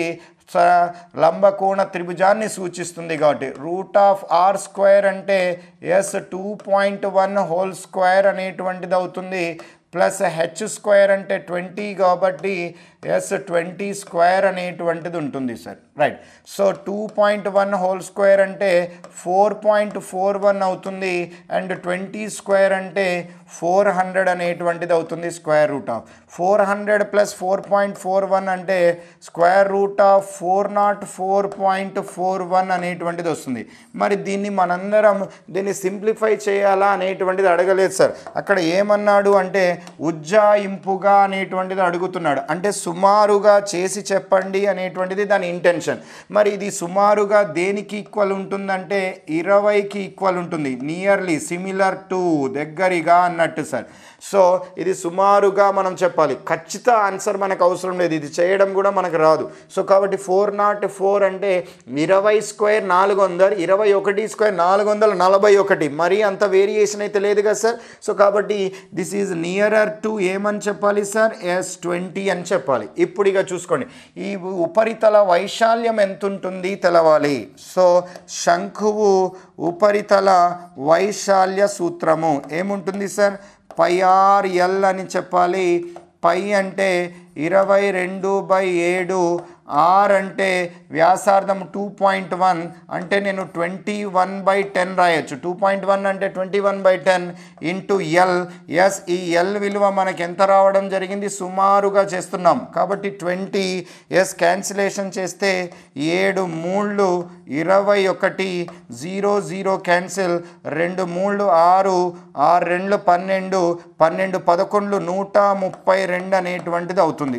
లంబకోణ త్రిభుజాన్ని సూచిస్తుంది కాబట్టి. రూట్ ఆఫ్ ఆర్ స్క్వేర్ అంటే yes two point one whole square అనేటువంటిది అవుతుంది, ప్లస్ హెచ్ స్క్వేర్ అంటే ట్వంటీ కాబట్టి ఎస్ ట్వంటీ స్క్వేర్ అనేటువంటిది ఉంటుంది sir. Right. So two point one whole square అంటే ఫోర్ పాయింట్ ఫోర్ వన్ అవుతుంది, అండ్ ట్వంటీ స్క్వేర్ అంటే ఫోర్ హండ్రెడ్ అనేటువంటిది అవుతుంది. Square root of four hundred plus four point four one అంటే square root of four nought four point four one అనేటువంటిది వస్తుంది. మరి దీన్ని మనందరం దీన్ని సింప్లిఫై చేయాలా అనేటువంటిది అడగలేదు సార్. అక్కడ ఏమన్నాడు అంటే ఉజ్జాయింపుగా అనేటువంటిది అడుగుతున్నాడు, అంటే సుమారుగా చేసి చెప్పండి అనేటువంటిది దాని ఇంటెన్షన్. మరి ఇది సుమారుగా దేనికి ఈక్వల్ ఉంటుందంటే ఇరవైకి ఈక్వల్ ఉంటుంది. నియర్లీ, సిమిలర్ టు, దగ్గరగా అన్నట్టు సార్. సో ఇది సుమారుగా మనం చెప్పాలి. ఖచ్చిత ఆన్సర్ మనకు అవసరం లేదు, ఇది చేయడం కూడా మనకు రాదు. సో కాబట్టి ఫోర్ నాట్ ఫోర్ అంటే ఇరవై స్క్వేర్ నాలుగు వందలు, ఇరవై ఒకటి స్క్వేర్ నాలుగు వందల నలభై ఒకటి, మరీ అంత వేరియేషన్ అయితే లేదు కదా సార్. సో కాబట్టి దిస్ ఈజ్ నియరర్ టు ఏమని చెప్పాలి సార్, ఎస్ ట్వంటీ అని చెప్పాలి. ఇప్పుడు ఇక చూసుకోండి, ఈ ఉపరితల వైశాల్యం ఎంత ఉంటుంది తెలవాలి. సో శంకువు ఉపరితల వైశాల్య సూత్రము ఏముంటుంది సార్, పై ఆర్ ఎల్ అని చెప్పాలి. పై అంటే ఇరవై రెండు బై ఏడు, ఆర్ అంటే వ్యాసార్థం టూ పాయింట్ వన్ అంటే నేను ట్వంటీ వన్ బై టెన్ రాయొచ్చు. టూ పాయింట్ వన్ అంటే twenty one by ten into L. Yes ఈ ఎల్ విలువ మనకి ఎంత రావడం జరిగింది, సుమారుగా చేస్తున్నాం కాబట్టి ట్వంటీ. ఎస్ క్యాన్సిలేషన్ చేస్తే ఏడు మూళ్ళు ఇరవై ఒకటి, జీరో జీరో క్యాన్సిల్, రెండు మూళ్ళు ఆరు, ఆరు రెండు పన్నెండు, పన్నెండు పదకొండు నూట ముప్పై రెండు అనేటువంటిది అవుతుంది.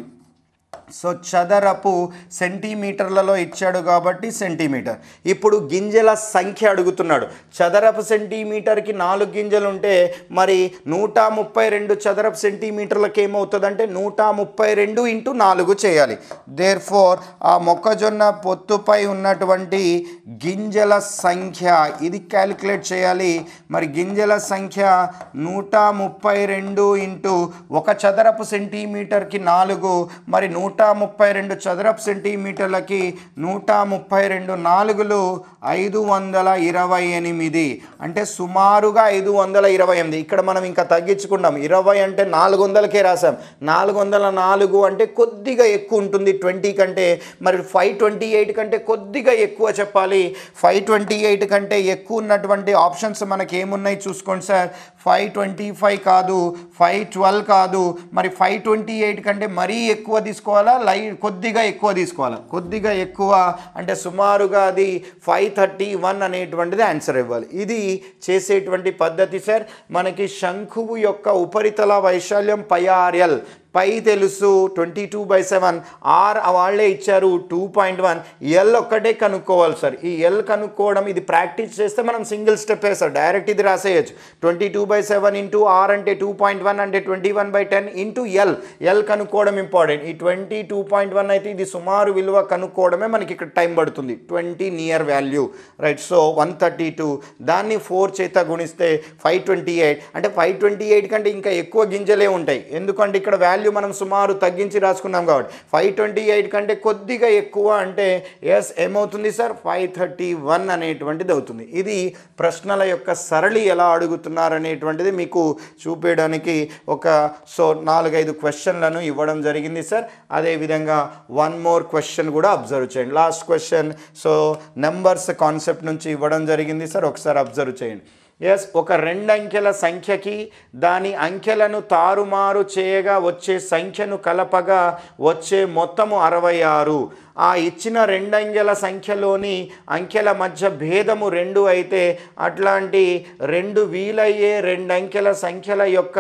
సో చదరపు సెంటీమీటర్లలో ఇచ్చాడు కాబట్టి సెంటీమీటర్. ఇప్పుడు గింజల సంఖ్య అడుగుతున్నాడు. చదరపు సెంటీమీటర్కి నాలుగు గింజలు ఉంటే మరి నూట ముప్పై రెండు చదరపు సెంటీమీటర్లకు ఏమవుతుందంటే నూట ముప్పై రెండు ఇంటూ నాలుగు చేయాలి. దేర్ ఫోర్ ఆ మొక్కజొన్న పొత్తుపై ఉన్నటువంటి గింజల సంఖ్య ఇది క్యాలిక్యులేట్ చేయాలి. మరి గింజల సంఖ్య నూట ముప్పై రెండు ఇంటూ ఒక చదరపు సెంటీమీటర్కి నాలుగు, మరి నూట ముప్పై రెండు చదరపు సెంటీమీటర్లకి నూట ముప్పై రెండు నాలుగులు ఐదు వందల ఇరవై ఎనిమిది అంటే సుమారుగా ఐదు వందల ఇరవై ఎనిమిది. ఇక్కడ మనం ఇంకా తగ్గించుకున్నాం, ఇరవై అంటే నాలుగు వందలకే రాసాం. నాలుగు వందల నాలుగు అంటే కొద్దిగా ఎక్కువ ఉంటుంది ట్వంటీ కంటే. మరి ఫైవ్ ట్వంటీ ఎయిట్ కంటే కొద్దిగా ఎక్కువ చెప్పాలి. ఫైవ్ ట్వంటీ ఎయిట్ కంటే ఎక్కువ ఉన్నటువంటి ఆప్షన్స్ మనకి ఏమున్నాయి చూసుకోండి సార్. ఫైవ్ ట్వంటీ ఫైవ్ కాదు, ఫైవ్ ట్వెల్వ్ కాదు, మరి ఫైవ్ ట్వంటీ ఎయిట్ కంటే మరీ ఎక్కువ తీసుకోవాలా, లై కొద్దిగా ఎక్కువ తీసుకోవాలా? కొద్దిగా ఎక్కువ అంటే సుమారుగా అది ఫైవ్ థర్టీ వన్ అనేటువంటిది ఆన్సర్ ఇవ్వాలి. ఇది చేసేటువంటి పద్ధతి సార్. మనకి శంఖువు యొక్క ఉపరితల వైశాల్యం పైఆర్ఎల్, పై తెలుసు twenty two by seven, R వాళ్ళే ఇచ్చారు టూ పాయింట్ వన్, ఎల్ ఒక్కటే కనుక్కోవాలి సార్. ఈ ఎల్ కనుక్కోవడం ఇది ప్రాక్టీస్ చేస్తే మనం సింగిల్ స్టెప్ సార్ డైరెక్ట్ ఇది రాసేయచ్చు. Twenty two by seven into R అంటే టూ పాయింట్ వన్ అంటే twenty one by ten into L. L కనుక్కోవడం ఇంపార్టెంట్. ఈ ట్వంటీ టూ పాయింట్ వన్ అయితే ఇది సుమారు విలువ కనుక్కోవడమే మనకి ఇక్కడ టైం పడుతుంది. Twenty near value right. So one thirty two దాన్ని ఫోర్ చేత గుణిస్తే ఫైవ్ ట్వంటీ ఎయిట్ అంటే ఫైవ్ ట్వంటీ ఎయిట్ కంటే ఇంకా ఎక్కువ గింజలే ఉంటాయి. ఎందుకంటే ఇక్కడ వాల్యూ మనం సుమారు తగ్గించి రాసుకున్నాం కాబట్టి. ఫైవ్ ట్వంటీ ఎయిట్ కంటే కొద్దిగా ఎక్కువ అంటే ఎస్ ఏమవుతుంది సార్, ఫైవ్ థర్టీ వన్ అనేటువంటిది అవుతుంది. ఇది ప్రశ్నల యొక్క సరళి ఎలా అడుగుతున్నారు అనేటువంటిది మీకు చూపించడానికి ఒక సో నాలుగైదు క్వశ్చన్లను ఇవ్వడం జరిగింది సార్. అదేవిధంగా వన్ మోర్ క్వశ్చన్ కూడా అబ్జర్వ్ చేయండి. Last question so numbers concept నుంచి ఇవ్వడం జరిగింది సార్, ఒకసారి అబ్జర్వ్ చేయండి. ఎస్ ఒక రెండు అంకెల సంఖ్యకి దాని అంకెలను తారుమారు చేయగా వచ్చే సంఖ్యను కలపగా వచ్చే మొత్తము అరవై ఆరు. ఆ ఇచ్చిన రెండు అంకెల సంఖ్యలోని అంకెల మధ్య భేదము రెండు అయితే అట్లాంటి రెండు వీలయ్యే రెండు అంకెల సంఖ్యల యొక్క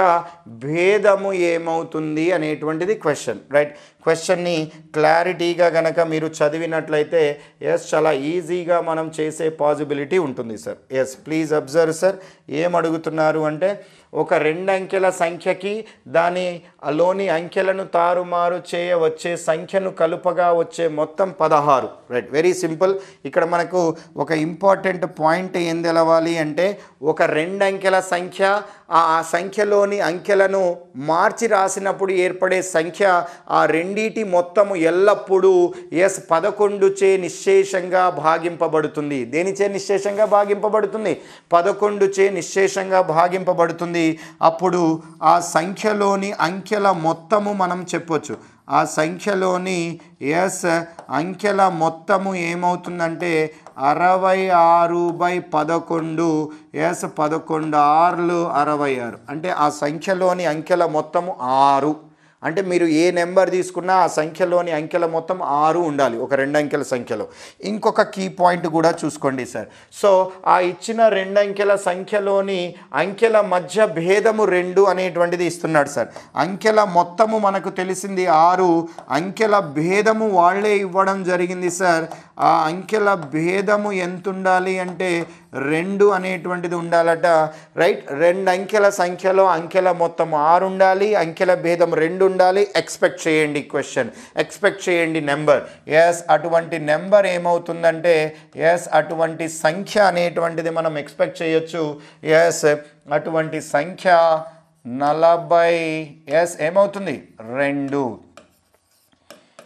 భేదము ఏమవుతుంది అనేటువంటిది క్వశ్చన్ రైట్. క్వశ్చన్ని క్లారిటీగా గనక మీరు చదివినట్లయితే ఎస్ చాలా ఈజీగా మనం చేసే పాసిబిలిటీ ఉంటుంది sir. Yes please observe sir. ఏం అడుగుతున్నారు అంటే ఒక రెండు అంకెల సంఖ్యకి దానిలోని అంకెలను తారుమారు చేయ వచ్చే సంఖ్యను కలుపగా వచ్చే మొత్తం పదహారు రైట్. Very simple. ఇక్కడ మనకు ఒక ఇంపార్టెంట్ పాయింట్ ఏం తెలవాలి అంటే ఒక రెండు అంకెల సంఖ్య ఆ సంఖ్యలోని అంకెలను మార్చి రాసినప్పుడు ఏర్పడే సంఖ్య ఆ రెండిటి మొత్తము ఎల్లప్పుడూ ఎస్ పదకొండు చే నిశ్శేషంగా భాగింపబడుతుంది. దేనిచే నిశ్శేషంగా భాగింపబడుతుంది? పదకొండు చే నిశ్శేషంగా భాగింపబడుతుంది. అప్పుడు ఆ సంఖ్యలోని అంకెల మొత్తము మనం చెప్పొచ్చు. ఆ సంఖ్యలోని ఎస్ అంకెల మొత్తము ఏమవుతుందంటే అరవై ఆరు బై పదకొండు. ఎస్ పదకొండు ఆరులు అరవై ఆరు అంటే ఆ సంఖ్యలోని అంకెల మొత్తము ఆరు. అంటే మీరు ఏ నెంబర్ తీసుకున్నా ఆ సంఖ్యలోని అంకెల మొత్తం ఆరు ఉండాలి ఒక రెండు అంకెల సంఖ్యలో. ఇంకొక కీ పాయింట్ కూడా చూసుకోండి సార్. సో ఆ ఇచ్చిన రెండు అంకెల సంఖ్యలోని అంకెల మధ్య భేదము రెండు అనేటువంటిది ఇస్తున్నాడు సార్. అంకెల మొత్తము మనకు తెలిసింది ఆరు, అంకెల భేదము వాళ్ళే ఇవ్వడం జరిగింది సార్. ఆ అంకెల భేదము ఎంత ఉండాలి అంటే రెండు అనేటువంటిది ఉండాలట రైట్. రెండు అంకెల సంఖ్యలో అంకెల మొత్తం ఆరు ఉండాలి, అంకెల భేదం రెండు ఉండాలి. ఎక్స్పెక్ట్ చేయండి క్వశ్చన్, ఎక్స్పెక్ట్ చేయండి నెంబర్. ఎస్ అటువంటి నెంబర్ ఏమవుతుందంటే ఎస్ అటువంటి సంఖ్య అనేటువంటిది మనం ఎక్స్పెక్ట్ చేయొచ్చు. ఎస్ అటువంటి సంఖ్య నలభై ఎస్ ఏమవుతుంది రెండు.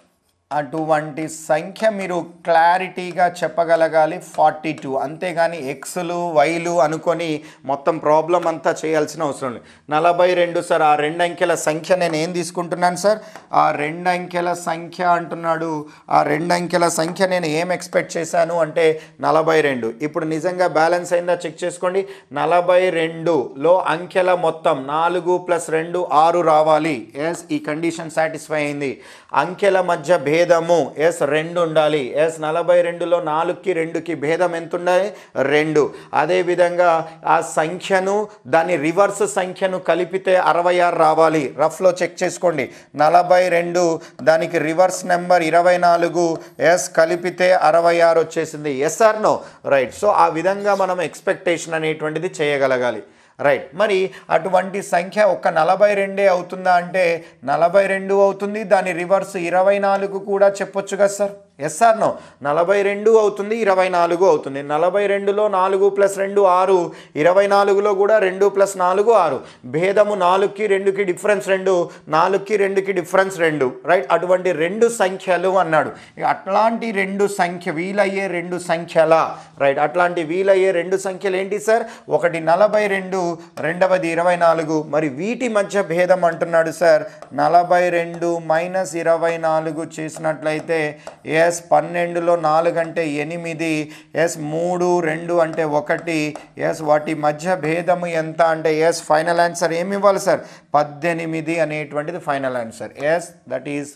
అటువంటి సంఖ్య మీరు క్లారిటీగా చెప్పగలగాలి ఫార్టీ టూ, అంతేగాని ఎక్స్లు వైలు అనుకొని మొత్తం ప్రాబ్లం అంతా చేయాల్సిన అవసరం లేదు. నలభై రెండు సార్, ఆ రెండు అంకెల సంఖ్య నేను ఏం తీసుకుంటున్నాను సార్, ఆ రెండు అంకెల సంఖ్య అంటున్నాడు. ఆ రెండు అంకెల సంఖ్య నేను ఏం ఎక్స్పెక్ట్ చేశాను అంటే నలభై రెండు. ఇప్పుడు నిజంగా బ్యాలెన్స్ అయిందా చెక్ చేసుకోండి. నలభై రెండులో అంకెల మొత్తం నాలుగు ప్లస్ రెండు ఆరు రావాలి. ఎస్, ఈ కండిషన్ సాటిస్ఫై అయింది. అంకెల మధ్య భేదము ఎస్ రెండు ఉండాలి. ఎస్, నలభై రెండులో నాలుగుకి రెండుకి భేదం ఎంత ఉండాలి, రెండు. అదేవిధంగా ఆ సంఖ్యను దాని రివర్స్ సంఖ్యను కలిపితే అరవై ఆరు రావాలి. రఫ్లో చెక్ చేసుకోండి. నలభై రెండు దానికి రివర్స్ నెంబర్ ఇరవై నాలుగు, ఎస్ కలిపితే అరవై ఆరు వచ్చేసింది. Yes or no? Right. So ఆ విధంగా మనం ఎక్స్పెక్టేషన్ అనేటువంటిది చేయగలగాలి. రైట్. మరి అటువంటి సంఖ్య ఒక్క నలభై రెండే అవుతుందా అంటే నలభై రెండు అవుతుంది. దాని రివర్స్ ఇరవై నాలుగు కూడా చెప్పొచ్చు కదా సార్. Yes or no? నలభై రెండు అవుతుంది, ఇరవై నాలుగు అవుతుంది. నలభై రెండులో నాలుగు ప్లస్ రెండు ఆరు, ఇరవై నాలుగులో కూడా రెండు ప్లస్ నాలుగు ఆరు. భేదము నాలుగుకి రెండుకి డిఫరెన్స్ రెండు, నాలుగుకి రెండుకి డిఫరెన్స్ రెండు. రైట్. అటువంటి రెండు సంఖ్యలు అన్నాడు. అట్లాంటి రెండు సంఖ్య వీలయ్యే రెండు సంఖ్యల రైట్ అట్లాంటి వీలయ్యే రెండు సంఖ్యలు ఏంటి సార్? ఒకటి నలభై రెండు, రెండవది ఇరవై నాలుగు. మరి వీటి మధ్య భేదం అంటున్నాడు సార్. నలభై రెండు మైనస్ ఇరవై నాలుగు చేసినట్లయితే ఎస్ పన్నెండులో నాలుగు అంటే ఎనిమిది, ఎస్ మూడు రెండు అంటే ఒకటి, ఎస్ వాటి మధ్య భేదము ఎంత అంటే ఎస్ ఫైనల్ ఆన్సర్ ఏమి ఇవ్వాలి సార్? పద్దెనిమిది అనేటువంటిది final answer. Yes that is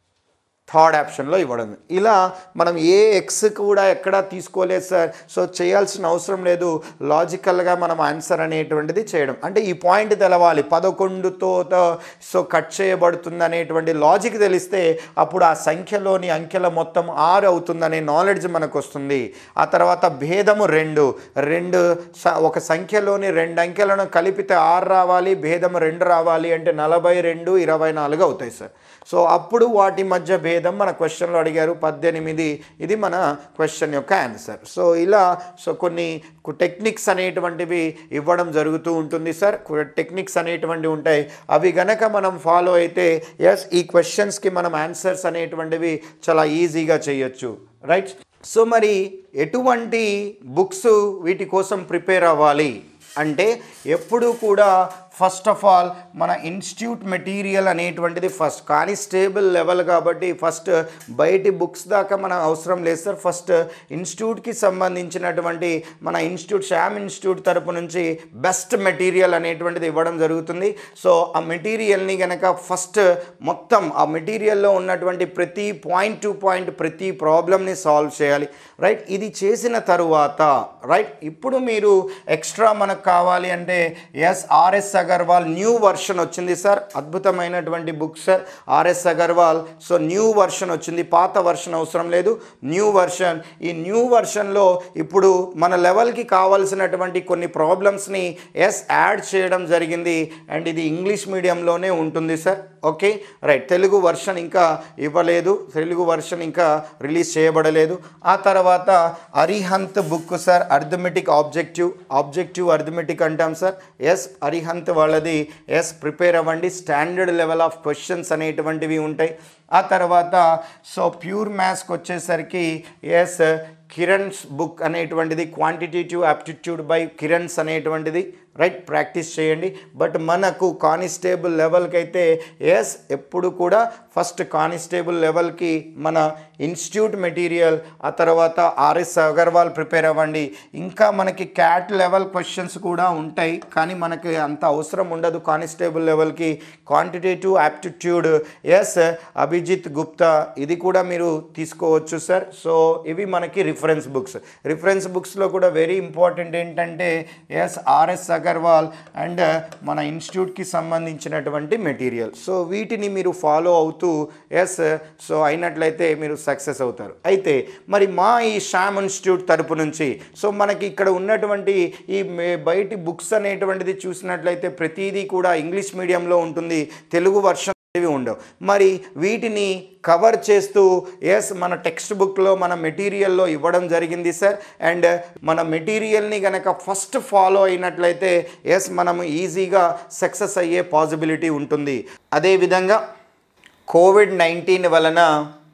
third ఆప్షన్లో ఇవ్వడం. ఇలా మనం ఏ ఎక్స్ కూడా ఎక్కడా తీసుకోలేదు సార్. సో చేయాల్సిన అవసరం లేదు. లాజికల్గా మనం ఆన్సర్ అనేటువంటిది చేయడం. అంటే ఈ పాయింట్ తెలవాలి, పదకొండుతో సో కట్ చేయబడుతుంది అనేటువంటి లాజిక్ తెలిస్తే అప్పుడు ఆ సంఖ్యలోని అంకెల మొత్తం ఆరు అవుతుందనే నాలెడ్జ్ మనకు వస్తుంది. ఆ తర్వాత భేదము రెండు రెండు ఒక సంఖ్యలోని రెండు అంకెలను కలిపితే ఆరు రావాలి, భేదము రెండు రావాలి అంటే నలభై రెండు ఇరవై నాలుగు అవుతాయి సార్. సో అప్పుడు వాటి మధ్య భేదం మన క్వశ్చన్లో అడిగారు పద్దెనిమిది. ఇది మన క్వశ్చన్ యొక్క ఆన్సర్. సో ఇలా సో కొన్ని టెక్నిక్స్ అనేటువంటివి ఇవ్వడం జరుగుతూ ఉంటుంది సార్. టెక్నిక్స్ అనేటువంటివి ఉంటాయి. అవి గనక మనం ఫాలో అయితే ఎస్ ఈ క్వశ్చన్స్కి మనం ఆన్సర్స్ అనేటువంటివి చాలా ఈజీగా చేయొచ్చు. రైట్. సో మరి ఎటువంటి బుక్స్ వీటి కోసం ప్రిపేర్ అవ్వాలి అంటే ఎప్పుడు కూడా ఫస్ట్ ఆఫ్ ఆల్ మన ఇన్స్టిట్యూట్ మెటీరియల్ అనేటువంటిది ఫస్ట్. కానిస్టేబుల్ లెవెల్ కాబట్టి ఫస్ట్ బయటి బుక్స్ దాకా మనం అవసరం లేదు సార్. ఫస్ట్ ఇన్స్టిట్యూట్కి సంబంధించినటువంటి మన ఇన్స్టిట్యూట్ శ్యామ్ ఇన్స్టిట్యూట్ తరపు నుంచి బెస్ట్ మెటీరియల్ అనేటువంటిది ఇవ్వడం జరుగుతుంది. సో ఆ మెటీరియల్ని కనుక ఫస్ట్ మొత్తం ఆ మెటీరియల్లో ఉన్నటువంటి ప్రతి పాయింట్ టు పాయింట్ ప్రతి ప్రాబ్లమ్ని సాల్వ్ చేయాలి. రైట్. ఇది చేసిన తరువాత రైట్ ఇప్పుడు మీరు ఎక్స్ట్రా మనకు కావాలి అంటే yes R S Agarwal new version వచ్చింది సార్. అద్భుతమైనటువంటి book sir R S Agarwal. So new version వచ్చింది, పాత వర్షన్ అవసరం లేదు, న్యూ వర్షన్. ఈ న్యూ వర్షన్లో ఇప్పుడు మన లెవెల్కి కావాల్సినటువంటి కొన్ని ప్రాబ్లమ్స్ని ఎస్ యాడ్ చేయడం జరిగింది. అండ్ ఇది ఇంగ్లీష్ మీడియంలోనే ఉంటుంది sir. Okay right. Telugu version ఇంకా ఇవ్వలేదు, తెలుగు వర్షన్ ఇంకా రిలీజ్ చేయబడలేదు. ఆ తర్వాత Arihant book sir, arithmetic objective objective arithmetic అంటాం సార్. ఎస్ అరిహంత్ వాళ్ళది ఎస్ ప్రిపేర్ అవ్వండి. స్టాండర్డ్ లెవెల్ ఆఫ్ క్వశ్చన్స్ అనేటువంటివి ఉంటాయి. ఆ తర్వాత సో ప్యూర్ మ్యాథ్స్కి వచ్చేసరికి ఎస్ కిరణ్స్ బుక్ అనేటువంటిది, క్వాంటిటేటివ్ ఆప్టిట్యూడ్ బై కిరణ్స్ అనేటువంటిది రైట్ ప్రాక్టీస్ చేయండి. బట్ మనకు కానిస్టేబుల్ లెవెల్కి అయితే ఎస్ ఎప్పుడు కూడా ఫస్ట్ కానిస్టేబుల్ లెవెల్కి మన ఇన్స్టిట్యూట్ మెటీరియల్, ఆ తర్వాత ఆర్ఎస్ అగర్వాల్ ప్రిపేర్ అవ్వండి. ఇంకా మనకి క్యాట్ లెవెల్ క్వశ్చన్స్ కూడా ఉంటాయి, కానీ మనకి అంత అవసరం ఉండదు కానిస్టేబుల్ లెవెల్కి. Quantitative aptitude yes Abhijit Gupta, ఇది కూడా మీరు తీసుకోవచ్చు సార్. సో ఇవి మనకి రిఫరెన్స్ బుక్స్. రిఫరెన్స్ బుక్స్లో కూడా వెరీ ఇంపార్టెంట్ ఏంటంటే ఎస్ ఆర్ఎస్ అగర్వాల్ అండ్ మన ఇన్స్టిట్యూట్కి సంబంధించినటువంటి మెటీరియల్. సో వీటిని మీరు ఫాలో అవుతూ ఎస్ సో అయినట్లయితే మీరు సక్సెస్ అవుతారు. అయితే మరి మా ఈ శ్యామ్ ఇన్స్టిట్యూట్ తరపు నుంచి సో మనకి ఇక్కడ ఉన్నటువంటి ఈ బయటి బుక్స్ అనేటువంటిది చూసినట్లయితే ప్రతిదీ కూడా ఇంగ్లీష్ మీడియంలో ఉంటుంది, తెలుగు వర్షన్ ఉండవు. మరి వీటిని కవర్ చేస్తూ ఎస్ మన టెక్స్ట్ బుక్లో మన మెటీరియల్లో ఇవ్వడం జరిగింది సార్. అండ్ మన మెటీరియల్ని కనుక ఫస్ట్ ఫాలో అయినట్లయితే ఎస్ మనం ఈజీగా సక్సెస్ అయ్యే పాసిబిలిటీ ఉంటుంది. అదేవిధంగా కోవిడ్ నైన్టీన్ వలన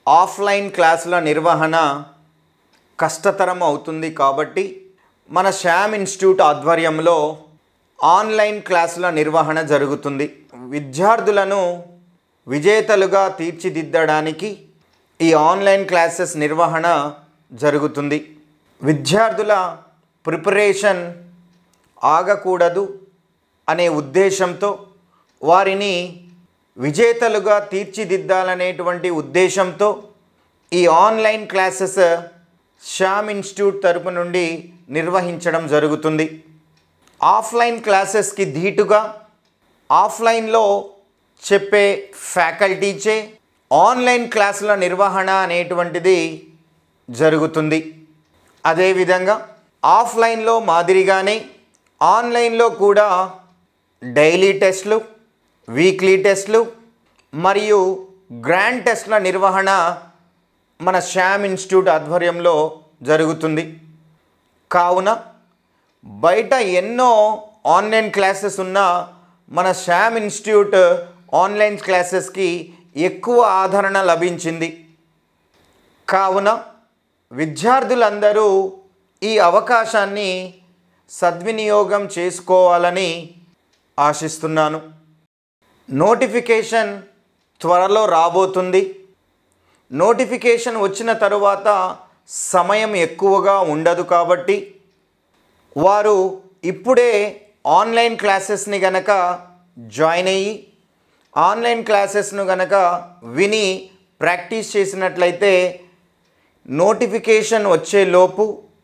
ఆఫ్లైన్ క్లాసుల నిర్వహణ కష్టతరం అవుతుంది కాబట్టి మన శ్యామ్ ఇన్స్టిట్యూట్ ఆధ్వర్యంలో ఆన్లైన్ క్లాసుల నిర్వహణ జరుగుతుంది. విద్యార్థులను విజేతలుగా తీర్చిదిద్దడానికి ఈ ఆన్లైన్ క్లాసెస్ నిర్వహణ జరుగుతుంది. విద్యార్థుల ప్రిపరేషన్ ఆగకూడదు అనే ఉద్దేశంతో, వారిని విజేతలుగా తీర్చిదిద్దాలనేటువంటి ఉద్దేశంతో ఈ ఆన్లైన్ క్లాసెస్ శ్యామ్ ఇన్స్టిట్యూట్ తరపు నుండి నిర్వహించడం జరుగుతుంది. ఆఫ్లైన్ క్లాసెస్కి ధీటుగా ఆఫ్లైన్లో చెప్పే ఫ్యాకల్టీచే ఆన్లైన్ క్లాసుల నిర్వహణ అనేటువంటిది జరుగుతుంది. అదేవిధంగా ఆఫ్లైన్లో మాదిరిగానే ఆన్లైన్లో కూడా డైలీ టెస్ట్లు, వీక్లీ టెస్ట్లు మరియు గ్రాండ్ టెస్ట్ల నిర్వహణ మన శ్యామ్ ఇన్స్టిట్యూట్ ఆధ్వర్యంలో జరుగుతుంది. కావున బయట ఎన్నో ఆన్లైన్ క్లాసెస్ ఉన్న మన శ్యామ్ ఇన్స్టిట్యూట్ ఆన్లైన్ క్లాసెస్కి ఎక్కువ ఆదరణ లభించింది. కావున విద్యార్థులందరూ ఈ అవకాశాన్ని సద్వినియోగం చేసుకోవాలని ఆశిస్తున్నాను. నోటిఫికేషన్ త్వరలో రాబోతుంది. నోటిఫికేషన్ వచ్చిన తరువాత సమయం ఎక్కువగా ఉండదు కాబట్టి వారు ఇప్పుడే ఆన్లైన్ క్లాసెస్ని గనక జాయిన్ అయ్యి ఆన్లైన్ క్లాసెస్ను గనక విని ప్రాక్టీస్ చేసినట్లయితే నోటిఫికేషన్ వచ్చేలోపు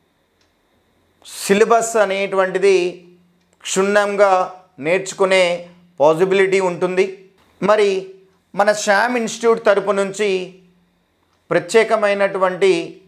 సిలబస్ అనేటువంటిది క్షుణ్ణంగా నేర్చుకునే పాసిబిలిటీ ఉంటుంది. మరి మన శ్యామ్ ఇన్స్టిట్యూట్ తరపు నుంచి ప్రత్యేకమైనటువంటి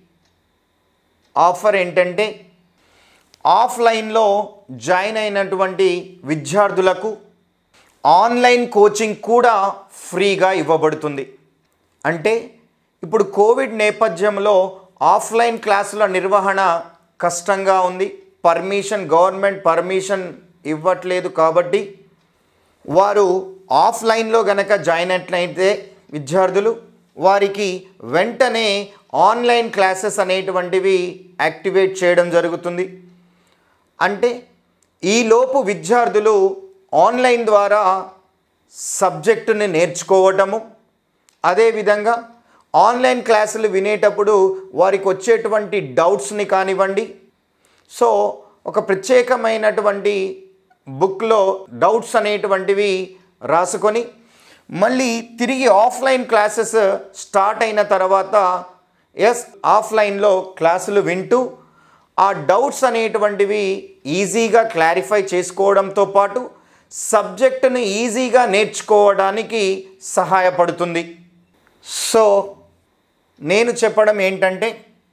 ఆఫర్ ఏంటంటే, ఆఫ్లైన్లో జాయిన్ అయినటువంటి విద్యార్థులకు ఆన్లైన్ కోచింగ్ కూడా ఫ్రీగా ఇవ్వబడుతుంది. అంటే ఇప్పుడు కోవిడ్ నేపథ్యంలో ఆఫ్లైన్ క్లాసుల నిర్వహణ కష్టంగా ఉంది. పర్మిషన్ గవర్నమెంట్ పర్మిషన్ ఇవ్వట్లేదు కాబట్టి వారు ఆఫ్లైన్లో గనక జాయిన్ అయినట్లయితే విద్యార్థులు వారికి వెంటనే ఆన్లైన్ క్లాసెస్ అనేటువంటివి యాక్టివేట్ చేయడం జరుగుతుంది. అంటే ఈలోపు విద్యార్థులు ఆన్లైన్ ద్వారా సబ్జెక్టుని నేర్చుకోవటము, అదేవిధంగా ఆన్లైన్ క్లాసులు వినేటప్పుడు వారికి వచ్చేటువంటి డౌట్స్ని కానివ్వండి, సో ఒక ప్రత్యేకమైనటువంటి బుక్లో డౌట్స్ అనేటువంటివి రాసుకొని మళ్ళీ తిరిగి ఆఫ్లైన్ క్లాసెస్ స్టార్ట్ అయిన తర్వాత ఎస్ ఆఫ్లైన్లో క్లాసులు వింటూ ఆ డౌట్స్ అనేటువంటివి ఈజీగా క్లారిఫై చేసుకోవడంతో పాటు సబ్జెక్టును ఈజీగా నేర్చుకోవడానికి సహాయపడుతుంది. సో నేను చెప్పడం ఏంటంటే,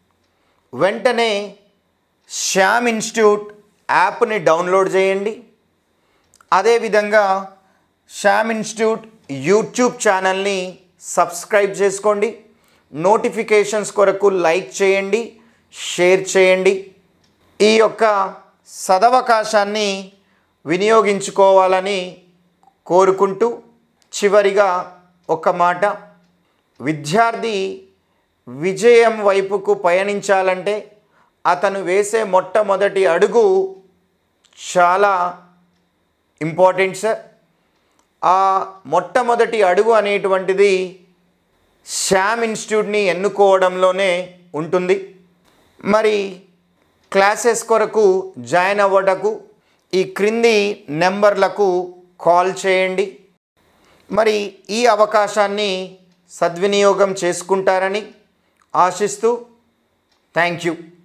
వెంటనే శ్యామ్ ఇన్స్టిట్యూట్ యాప్ని డౌన్లోడ్ చేయండి. అదేవిధంగా శ్యామ్ ఇన్స్టిట్యూట్ యూట్యూబ్ ఛానల్ని సబ్స్క్రైబ్ చేసుకోండి. నోటిఫికేషన్స్ కొరకు లైక్ చేయండి, షేర్ చేయండి. ఈ యొక్క సదవకాశాన్ని వినియోగించుకోవాలని కోరుకుంటూ చివరిగా ఒక మాట, విద్యార్థి విజయం వైపుకు పయనించాలంటే అతను వేసే మొట్టమొదటి అడుగు చాలా ఇంపార్టెంట్ సార్. ఆ మొట్టమొదటి అడుగు అనేటువంటిది శ్యామ్ ఇన్స్టిట్యూట్ని ఎన్నుకోవడంలోనే ఉంటుంది. మరి క్లాసెస్ కొరకు జాయిన్ అవ్వటకు ఈ క్రింది నెంబర్లకు కాల్ చేయండి. మరి ఈ అవకాశాన్ని సద్వినియోగం చేసుకుంటారని ఆశిస్తూ థ్యాంక్ యూ.